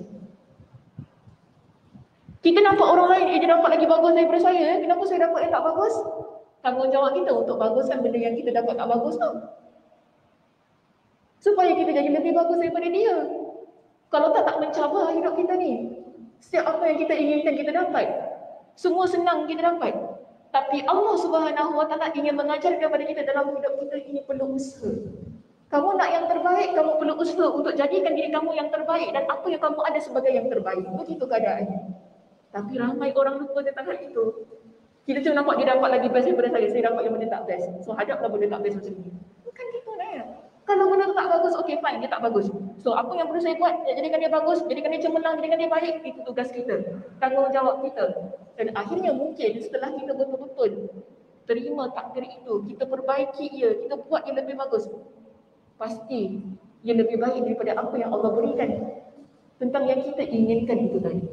Kita nampak orang lain, dia dapat lagi bagus daripada saya. Kenapa saya dapat yang tak bagus? Tanggungjawab kita untuk baguskan benda yang kita dapat tak bagus tu. Supaya kita jadi lebih bagus daripada dia. Kalau tak mencabar hidup kita ni. Setiap apa yang kita inginkan kita dapat. Semua senang kita dapat. Tapi Allah Subhanahu Wa Taala ingin mengajar kepada kita dalam hidup kita ini perlu usaha. Kamu nak yang terbaik, kamu perlu usaha untuk jadikan diri kamu yang terbaik dan apa yang kamu ada sebagai yang terbaik. Begitu keadaannya. Tapi ramai orang lupa tentang hal itu. Kita cuma nampak dia dapat lagi best daripada saya dapat yang benda tak best. So hadaplah benda tak best macam ni. Bukan gitu ya. Kalau benda tak bagus, okay fine, dia tak bagus. So apa yang perlu saya buat? Jadikan dia bagus, jadikan dia cemerlang, jadikan dia baik. Itu tugas kita, tanggungjawab kita. Dan akhirnya mungkin setelah kita betul-betul terima takdir itu, kita perbaiki ia, kita buat yang lebih bagus, pasti yang lebih baik daripada apa yang Allah berikan tentang yang kita inginkan itu tadi.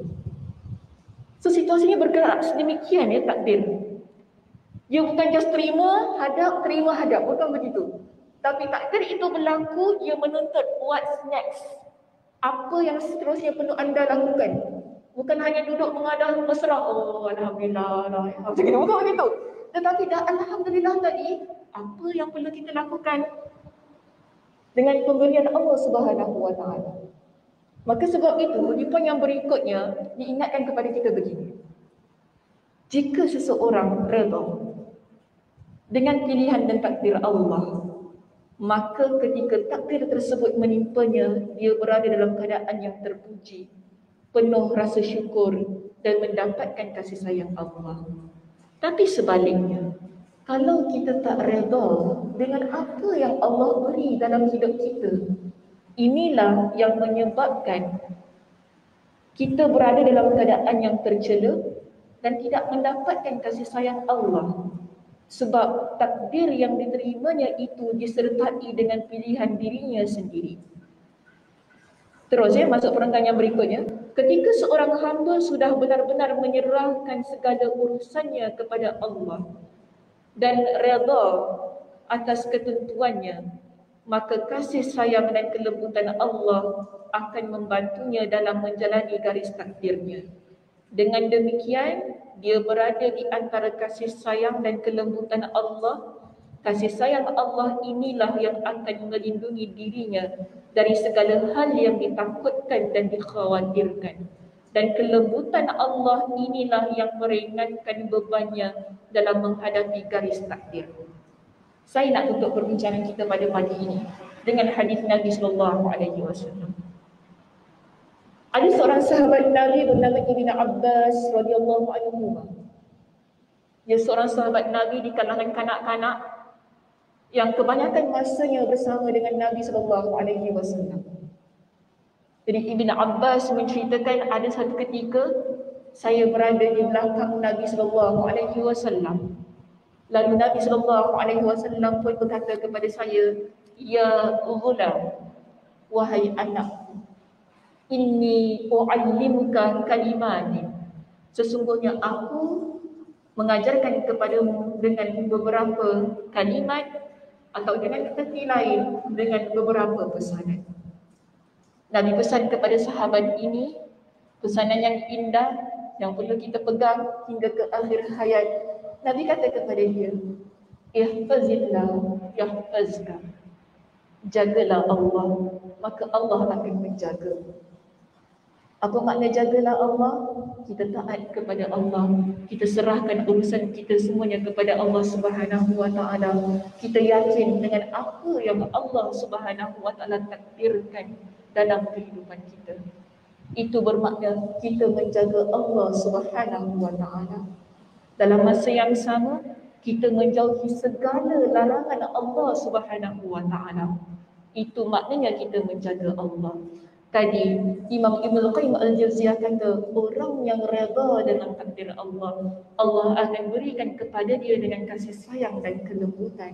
So situasinya bergerak sedemikian ya takdir. Dia bukan just terima hadap, bukan begitu. Tapi takdir itu berlaku, dia menuntut what's next. Apa yang seterusnya perlu anda lakukan. Bukan hanya duduk mengadah mesra, oh alhamdulillah lah. Macam itu, bukan begitu. Tetapi dah alhamdulillah tadi, apa yang perlu kita lakukan dengan pemberian Allah Subhanahu Wa Taala. Maka sebab itu, di poin yang berikutnya, diingatkan kepada kita begini. Jika seseorang redha dengan pilihan dan takdir Allah, maka ketika takdir tersebut menimpanya, dia berada dalam keadaan yang terpuji, penuh rasa syukur dan mendapatkan kasih sayang Allah. Tapi sebaliknya, kalau kita tak redha dengan apa yang Allah beri dalam hidup kita, inilah yang menyebabkan kita berada dalam keadaan yang tercela dan tidak mendapatkan kasih sayang Allah. Sebab takdir yang diterimanya itu disertai dengan pilihan dirinya sendiri. Terus masuk perenggan yang berikutnya. Ketika seorang hamba sudah benar-benar menyerahkan segala urusannya kepada Allah dan redha atas ketentuannya, maka kasih sayang dan kelembutan Allah akan membantunya dalam menjalani garis takdirnya. Dengan demikian, dia berada di antara kasih sayang dan kelembutan Allah. Kasih sayang Allah inilah yang akan melindungi dirinya dari segala hal yang ditakutkan dan dikhawatirkan. Dan kelembutan Allah inilah yang meringankan bebannya dalam menghadapi garis takdir. Saya nak tutup perbincangan kita pada pagi ini dengan hadis Nabi sallallahu alaihi wasallam. Ada seorang sahabat Nabi bernama Ibn Abbas radhiyallahu anhu. Dia seorang sahabat Nabi di kalangan kanak-kanak yang kebanyakan masanya bersama dengan Nabi sallallahu alaihi wasallam. Jadi Ibn Abbas menceritakan ada satu ketika saya berada di belakang Nabi sallallahu alaihi wasallam. Lalu Nabi sallallahu alaihi wasallam pun berkata kepada saya, "Ya ghulam, wahai anakku, inni u'allimuka kalimati, sesungguhnya aku mengajarkan kepadamu dengan beberapa kalimat atau dengan erti lain dengan beberapa pesanan. Nabi pesan kepada sahabat ini pesanan yang indah yang perlu kita pegang hingga ke akhir hayat. Nabi kata kepada dia, ihfazillah yahfazka, jagalah Allah, maka Allah akan menjaga. Apa makna jagalah Allah? Kita taat kepada Allah, kita serahkan urusan kita semuanya kepada Allah Subhanahu wa taala. Kita yakin dengan apa yang Allah Subhanahu wa taala takdirkan dalam kehidupan kita. Itu bermakna kita menjaga Allah Subhanahu wa taala. Dalam masa yang sama, kita menjauhi segala larangan Allah Subhanahu wa taala. Itu maknanya kita menjaga Allah. Tadi Imam Ibn Qayyim Al-Jauziyah kata, orang yang redha dengan takdir Allah, Allah akan berikan kepada dia dengan kasih sayang dan kelembutan.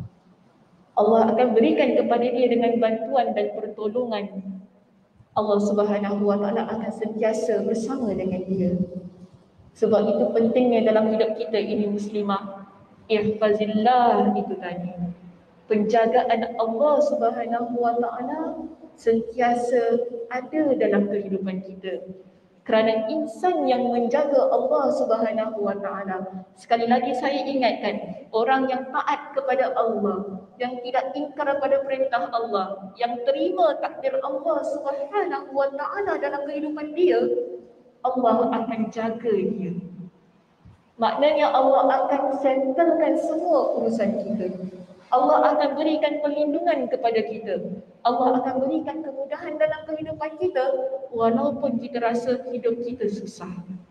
Allah akan berikan kepada dia dengan bantuan dan pertolongan. Allah Subhanahu wa taala akan sentiasa bersama dengan dia. Sebab itu pentingnya dalam hidup kita ini muslimah, ihfazillah itu tadi. Penjagaan Allah Subhanahu wa taala sentiasa ada dalam kehidupan kita. Kerana insan yang menjaga Allah Subhanahu wa taala, sekali lagi saya ingatkan, orang yang taat kepada Allah, yang tidak ingkar pada perintah Allah, yang terima takdir Allah Subhanahu wa taala dalam kehidupan dia, Allah akan jaga dia. Maknanya Allah akan settlekan semua urusan kita. Allah akan berikan perlindungan kepada kita. Allah akan berikan kemudahan dalam kehidupan kita walaupun kita rasa hidup kita susah.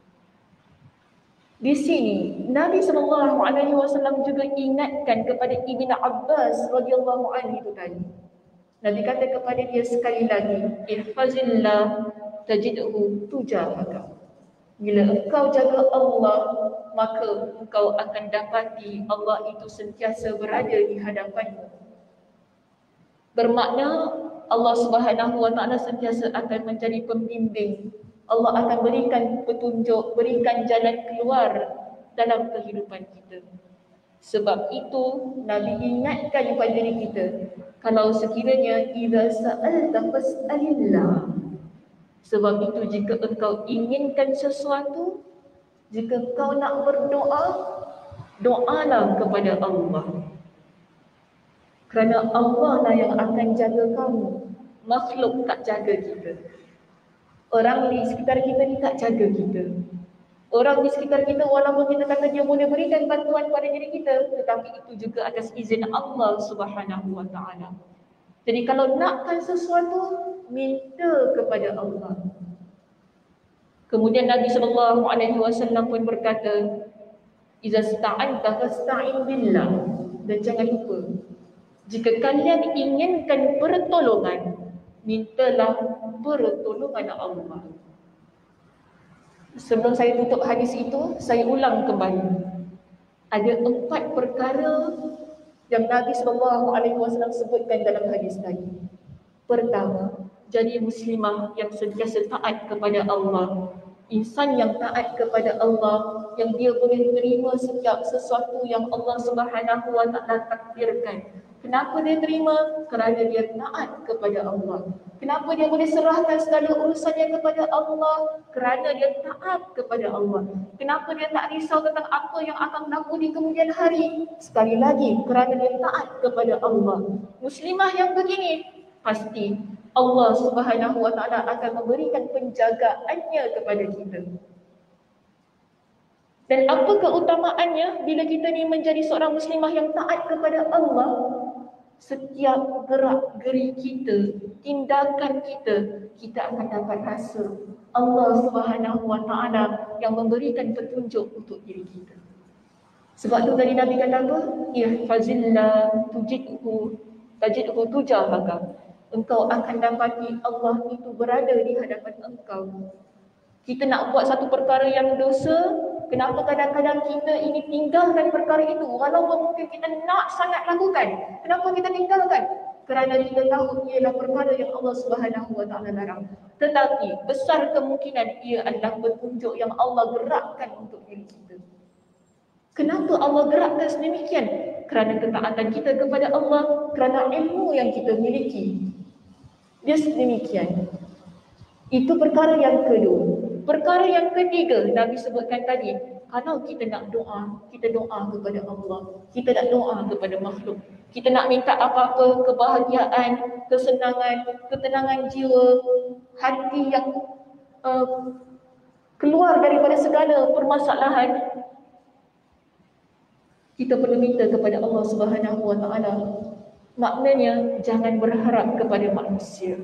Di sini Nabi SAW juga ingatkan kepada Ibn Abbas radhiyallahu anhu itu tadi. Nabi kata kepada dia sekali lagi, ihfazillah tajidhu tujahaka. Bila engkau jaga Allah, maka engkau akan dapati Allah itu sentiasa berada di hadapanmu. Bermakna Allah Subhanahu wa taala sentiasa akan menjadi pembimbing. Allah akan berikan petunjuk, berikan jalan keluar dalam kehidupan kita. Sebab itu Nabi ingatkan kepada diri kita, kalau sekiranya idza sa'alta fas'alillah. Sebab itu jika engkau inginkan sesuatu, jika engkau nak berdoa, doalah kepada Allah. Kerana Allah lah yang akan jaga kamu. Makhluk tak jaga kita. Orang di sekitar kita ni tak jaga kita. Orang di sekitar kita walaupun kita kata dia boleh berikan bantuan pada diri kita, tetapi itu juga atas izin Allah Subhanahu wa taala. Jadi kalau nakkan sesuatu, minta kepada Allah. Kemudian Nabi SAW pun berkata, "Iza sta'anta fasta'in billah." Dan jangan lupa, jika kalian inginkan pertolongan, mintalah pertolongan Allah. Sebelum saya tutup hadis itu, saya ulang kembali. Ada 4 perkara yang Nabi SAW sebutkan dalam hadis tadi. Pertama, jadi muslimah yang sentiasa taat kepada Allah. Insan yang taat kepada Allah, yang dia boleh terima setiap sesuatu yang Allah Subhanahu wa taala takdirkan. Kenapa dia terima? Kerana dia taat kepada Allah. Kenapa dia boleh serahkan segala urusannya kepada Allah? Kerana dia taat kepada Allah. Kenapa dia tak risau tentang apa yang akan berlaku di kemudian hari? Sekali lagi, kerana dia taat kepada Allah. Muslimah yang begini, pasti Allah Subhanahu wa taala akan memberikan penjagaannya kepada kita. Dan apa keutamaannya bila kita ni menjadi seorang muslimah yang taat kepada Allah? Setiap gerak geri kita, tindakan kita, kita akan dapat rasa Allah Subhanahu wa taala yang memberikan petunjuk untuk diri kita. Sebab tu tadi Nabi kata apa? Ihfazillah tajidhu tujahaka. Engkau akan dapati Allah itu berada di hadapan engkau. Kita nak buat satu perkara yang dosa, kenapa kadang-kadang kita ini tinggalkan perkara itu walaupun mungkin kita nak sangat lakukan? Kenapa kita tinggalkan? kerana kita tahu ialah perkara yang Allah Subhanahu wa taala larang. Tetapi besar kemungkinan ia adalah petunjuk yang Allah gerakkan untuk diri kita. Kenapa Allah gerakkan sedemikian? Kerana ketaatan kita kepada Allah, kerana ilmu yang kita miliki. Dia sedemikian. Itu perkara yang kedua. Perkara yang ketiga, Nabi sebutkan tadi, kalau kita nak doa, kita doa kepada Allah. Kita nak doa kepada makhluk. Kita nak minta apa-apa, kebahagiaan, kesenangan, ketenangan jiwa, hati yang keluar daripada segala permasalahan. Kita perlu minta kepada Allah Subhanahu wa taala. Maknanya jangan berharap kepada manusia.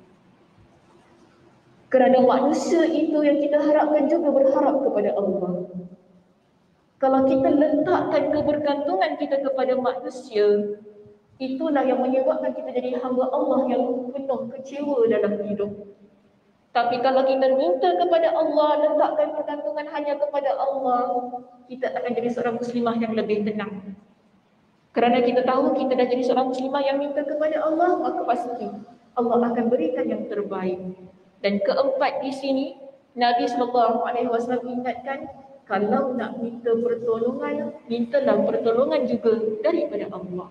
Kerana manusia itu yang kita harapkan juga berharap kepada Allah. Kalau kita letakkan kebergantungan kita kepada manusia, itulah yang menyebabkan kita jadi hamba Allah yang penuh kecewa dalam hidup. Tapi kalau kita minta kepada Allah, letakkan pergantungan hanya kepada Allah, kita akan jadi seorang muslimah yang lebih tenang. Kerana kita tahu kita dah jadi seorang muslimah yang minta kepada Allah, maka pasti Allah akan berikan yang terbaik. Dan keempat di sini, Nabi SAW ingatkan, kalau nak minta pertolongan, mintalah pertolongan juga daripada Allah.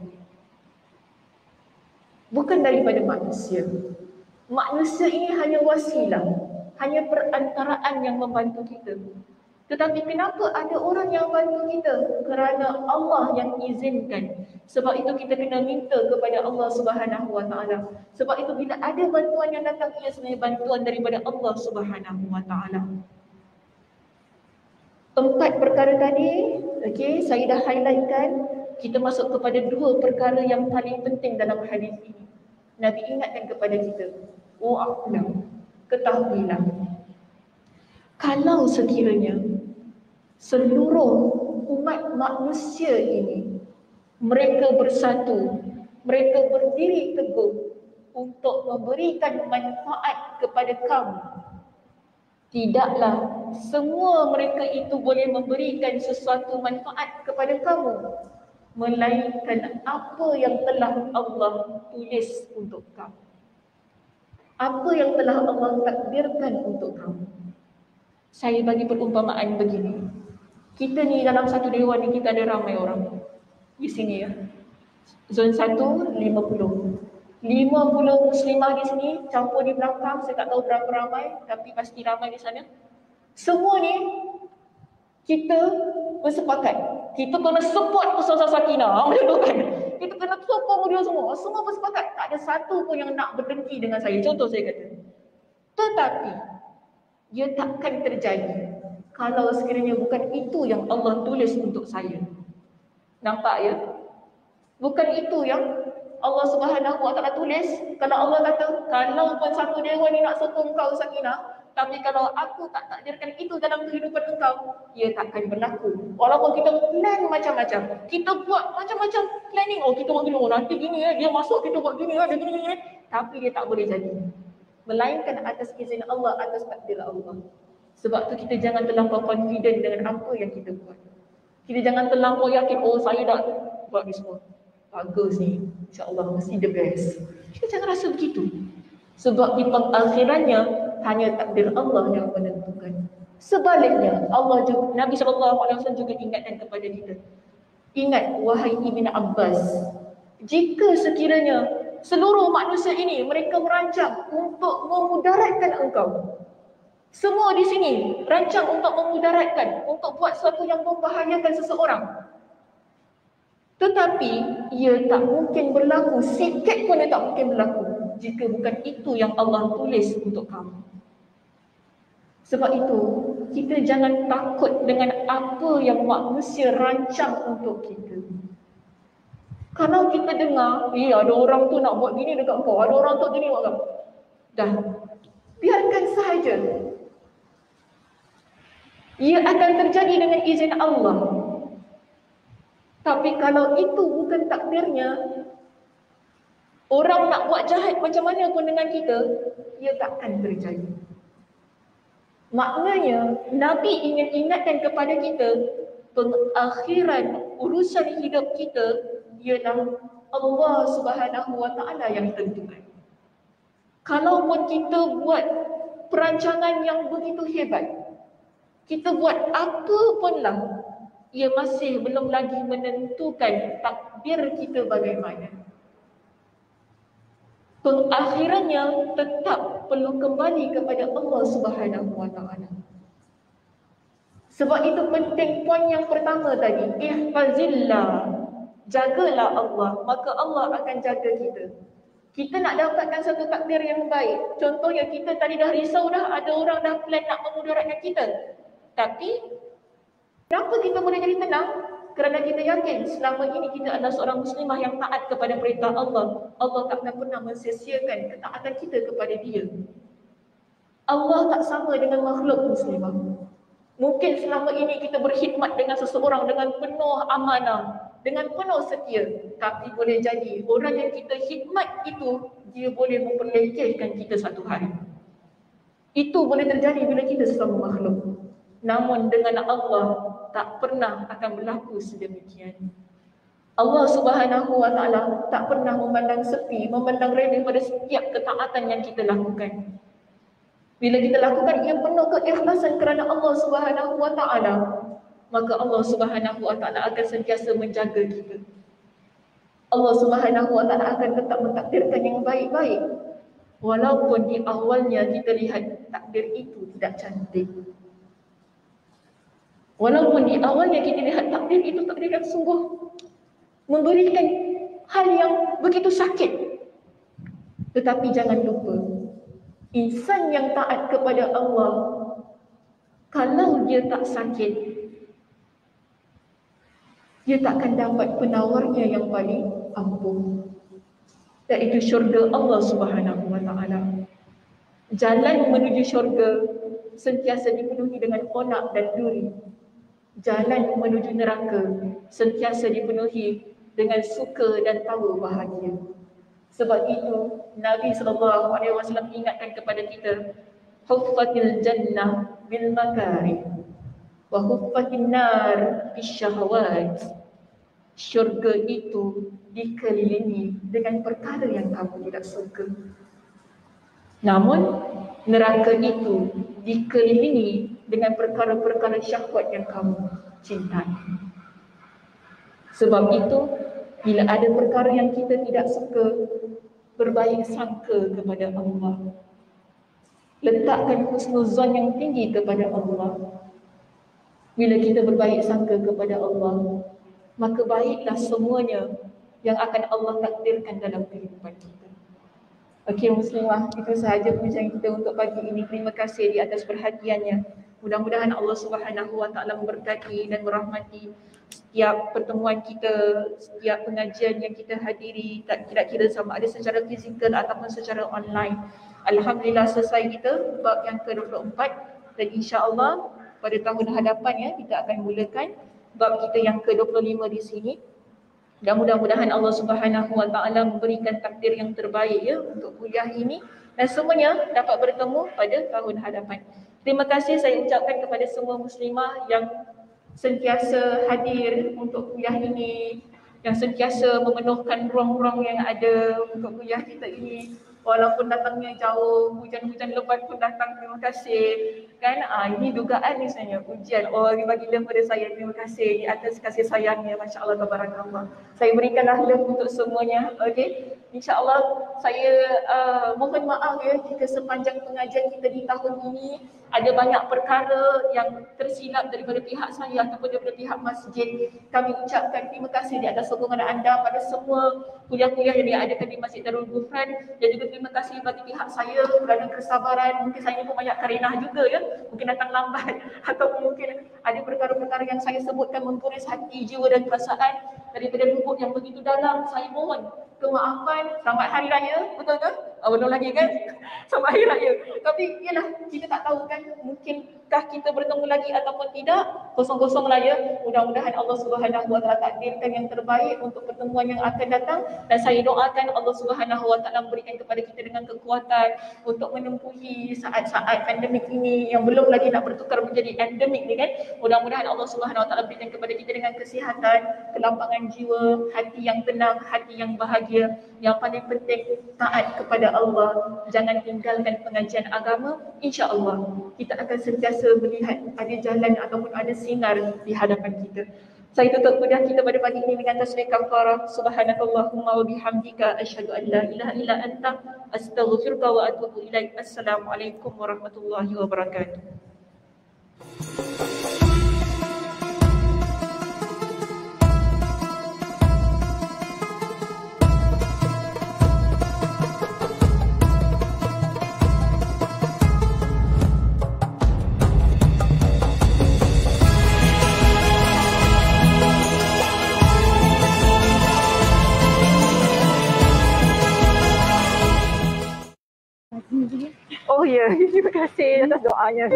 Bukan daripada manusia. Manusia ini hanya wasilah, hanya perantaraan yang membantu kita. Tetapi kenapa ada orang yang bantu kita? Kerana Allah yang izinkan. Sebab itu kita kena minta kepada Allah Subhanahu wa taala. Sebab itu bila ada bantuan yang datang, ia sebenarnya bantuan daripada Allah Subhanahu wa taala. Empat perkara tadi, okey, saya dah highlightkan. Kita masuk kepada dua perkara yang paling penting dalam hadis ini. Nabi ingatkan kepada kita, wa'lam, ketahuilah, kalau sekiranya seluruh umat manusia ini mereka bersatu, mereka berdiri teguh untuk memberikan manfaat kepada kamu, tidaklah semua mereka itu boleh memberikan sesuatu manfaat kepada kamu, melainkan apa yang telah Allah tulis untuk kamu, apa yang telah Allah takdirkan untuk kamu. Saya bagi perumpamaan begini. Kita ni dalam satu dewan ni kita ada ramai orang. Di sini ya. Zon 1, 50. 50 muslimah di sini, campur di belakang, saya tak tahu berapa ramai, tapi pasti ramai di sana. Semua ni kita bersepakat. Kita kena support Ustazah Sakinah. Macam tu kan. Kita kena sokong dia semua. Semua bersepakat. Tak ada satu pun yang nak berdengki dengan saya. Contoh saya kata. Tetapi ia takkan terjadi kalau sekiranya bukan itu yang Allah tulis untuk saya. Nampak ya? Bukan itu yang Allah Subhanahu wa taala tulis. Kalau Allah kata, kalau pun satu dewan ni nak sokong kau Sakinah, tapi kalau aku tak takdirkan itu dalam kehidupan engkau, ia takkan berlaku. Walaupun kita plan macam-macam, kita buat macam-macam planning. Oh, kita buat gini, oh nanti gini ya, dia masuk kita buat gini ya, dia gini. Tapi dia tak boleh jadi. Melainkan atas izin Allah, atas takdir Allah. Sebab tu kita jangan terlampau confident dengan apa yang kita buat. Kita jangan terlampau yakin, oh saya dah buat ni semua. Bagus ni, insyaAllah mesti the best. Kita jangan rasa begitu. Sebab di pengakhirannya, hanya takdir Allah yang menentukan. Sebaliknya, Allah juga, Nabi SAW juga ingatkan kepada kita. Ingat, wahai Ibn Abbas, jika sekiranya seluruh manusia ini mereka merancang untuk memudaratkan engkau, semua di sini rancang untuk memudaratkan, untuk buat sesuatu yang membahayakan seseorang, tetapi ia tak mungkin berlaku, sikit pun ia tak mungkin berlaku jika bukan itu yang Allah tulis untuk kamu. Sebab itu, kita jangan takut dengan apa yang manusia rancang untuk kita. Kalau kita dengar, ada orang tu nak buat gini dekat kau, ada orang tu gini buat kau, dah, biarkan sahaja. Ia akan terjadi dengan izin Allah. Tapi kalau itu bukan takdirnya, orang nak buat jahat macam mana pun dengan kita, ia takkan terjadi. Maknanya, Nabi ingin ingatkan kepada kita, pengakhiran urusan hidup kita ialah Allah Subhanahu Wa Taala yang tentukan. Kalau pun kita buat perancangan yang begitu hebat, kita buat apa pun lah, ia masih belum lagi menentukan takdir kita bagaimana. Pengakhirannya tetap perlu kembali kepada Allah Subhanahu Wa Taala. Sebab itu penting poin yang pertama tadi, ihfazillah, jagalah Allah, maka Allah akan jaga kita. Kita nak dapatkan satu takdir yang baik. Contohnya kita tadi dah risau dah, ada orang dah plan nak memudaratkan kita. Tapi kenapa kita boleh jadi tenang? Kerana kita yakin selama ini kita adalah seorang muslimah yang taat kepada perintah Allah. Allah tak akan pernah mensia-siakan ketaatan kita kepada Dia. Allah tak sama dengan makhluk muslimah. Mungkin selama ini kita berkhidmat dengan seseorang dengan penuh amanah, dengan penuh setia, tapi boleh jadi orang yang kita khidmat itu, dia boleh memperlecehkan kita satu hari. Itu boleh terjadi bila kita sesama makhluk. Namun dengan Allah tak pernah akan berlaku sedemikian. Allah Subhanahu Wa Taala tak pernah memandang sepi, memandang remeh pada setiap ketaatan yang kita lakukan. Bila kita lakukan ia penuh keikhlasan kerana Allah Subhanahu Wa Taala, maka Allah Subhanahu Wa Taala akan sentiasa menjaga kita. Allah Subhanahu Wa Taala akan tetap mentakdirkan yang baik-baik. Walaupun di awalnya kita lihat takdir itu tidak cantik. Walaupun di awalnya kita lihat takdir itu takdir yang sungguh memberikan hal yang begitu sakit. Tetapi jangan lupa, insan yang taat kepada Allah, kalau dia tak sakit, dia tak akan dapat penawarnya yang paling ampuh, iaitu syurga Allah Subhanahu Wa Taala. Jalan menuju syurga sentiasa dipenuhi dengan onak dan duri. Jalan menuju neraka sentiasa dipenuhi dengan suka dan tawa bahagia. Sebab itu Nabi SAW ingatkan kepada kita, huffatil jannah bil makarih wa huffatin nar bisyahawat. Syurga itu dikelilingi dengan perkara yang kamu tidak suka. Namun neraka itu dikelilingi dengan perkara-perkara syahwat yang kamu cintai. Sebab itu bila ada perkara yang kita tidak suka, berbaik sangka kepada Allah. Letakkan husnuzan yang tinggi kepada Allah. Bila kita berbaik sangka kepada Allah, maka baiklah semuanya yang akan Allah takdirkan dalam kehidupan kita. Okey muslimah, itu sahaja perbincangan kita untuk pagi ini. Terima kasih di atas perhatiannya. Mudah-mudahan Allah Subhanahu Wa Taala memberkati dan merahmati setiap pertemuan kita, setiap pengajian yang kita hadiri, tidak kira sama ada secara fizikal ataupun secara online. Alhamdulillah selesai kita bab yang ke-24 dan insya-Allah pada tahun hadapan ya kita akan mulakan bab kita yang ke-25 di sini. Dan mudah-mudahan Allah Subhanahu Wa Taala memberikan takdir yang terbaik ya untuk kuliah ini dan semuanya dapat bertemu pada tahun hadapan. Terima kasih saya ucapkan kepada semua muslimah yang sentiasa hadir untuk kuliah ini, yang sentiasa memenuhkan ruang-ruang yang ada untuk kuliah kita ini. Walaupun datangnya jauh, hujan-hujan lebat pun datang, terima kasih. Kan ini dugaan ni sebenarnya, ujian. Oh, dia bagi love pada saya, terima kasih di atas kasih sayangnya, Masya Allah, tabarakallah. Saya berikanlah love untuk semuanya, okey. InsyaAllah saya mohon maaf ya jika sepanjang pengajian kita di tahun ini ada banyak perkara yang tersilap daripada pihak saya ataupun daripada pihak masjid. Kami ucapkan terima kasih di atas sokongan anda pada semua kuliah-kuliah yang diadakan di Masjid Darul Ghufran, dan juga terima kasih bagi pihak saya kerana kesabaran. Mungkin saya pun banyak karenah juga ya, mungkin datang lambat ataupun mungkin ada perkara-perkara yang saya sebutkan mengguris hati, jiwa dan perasaan daripada lubuk yang begitu dalam. Saya mohon kemaafan. Selamat Hari Raya, betul ke? Belum lagi kan? Selamat Hari Raya. Tapi yalah, kita tak tahu kan, mungkinkah kita bertemu lagi ataupun tidak, kosong-kosong lah ya. Mudah-mudahan Allah Subhanahu Wa Taala takdirkan yang terbaik untuk pertemuan yang akan datang, dan saya doakan Allah Subhanahu Wa Taala memberikan kepada kita dengan kekuatan untuk menempuhi saat-saat pandemik ini yang belum lagi nak bertukar menjadi endemik ni kan. Mudah-mudahan Allah Subhanahu Wa Taala berikan kepada kita dengan kesihatan, kelampangan jiwa, hati yang tenang, hati yang bahagia. Yang paling penting taat kepada Allah. Jangan tinggalkan pengajian agama. InsyaAllah kita akan sentiasa melihat ada jalan ataupun ada sinar di hadapan kita. Saya tutup kuliah kita pada pagi ini dengan tasbih kafarah. Subhanakallahumma wa bihamdika asyhadu an la ilaha illa anta astaghfiruka wa atubu ilaik. Assalamualaikum warahmatullahi wabarakatuh. Oh ya, terima kasih atas doanya.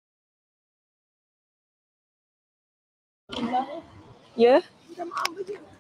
Ya.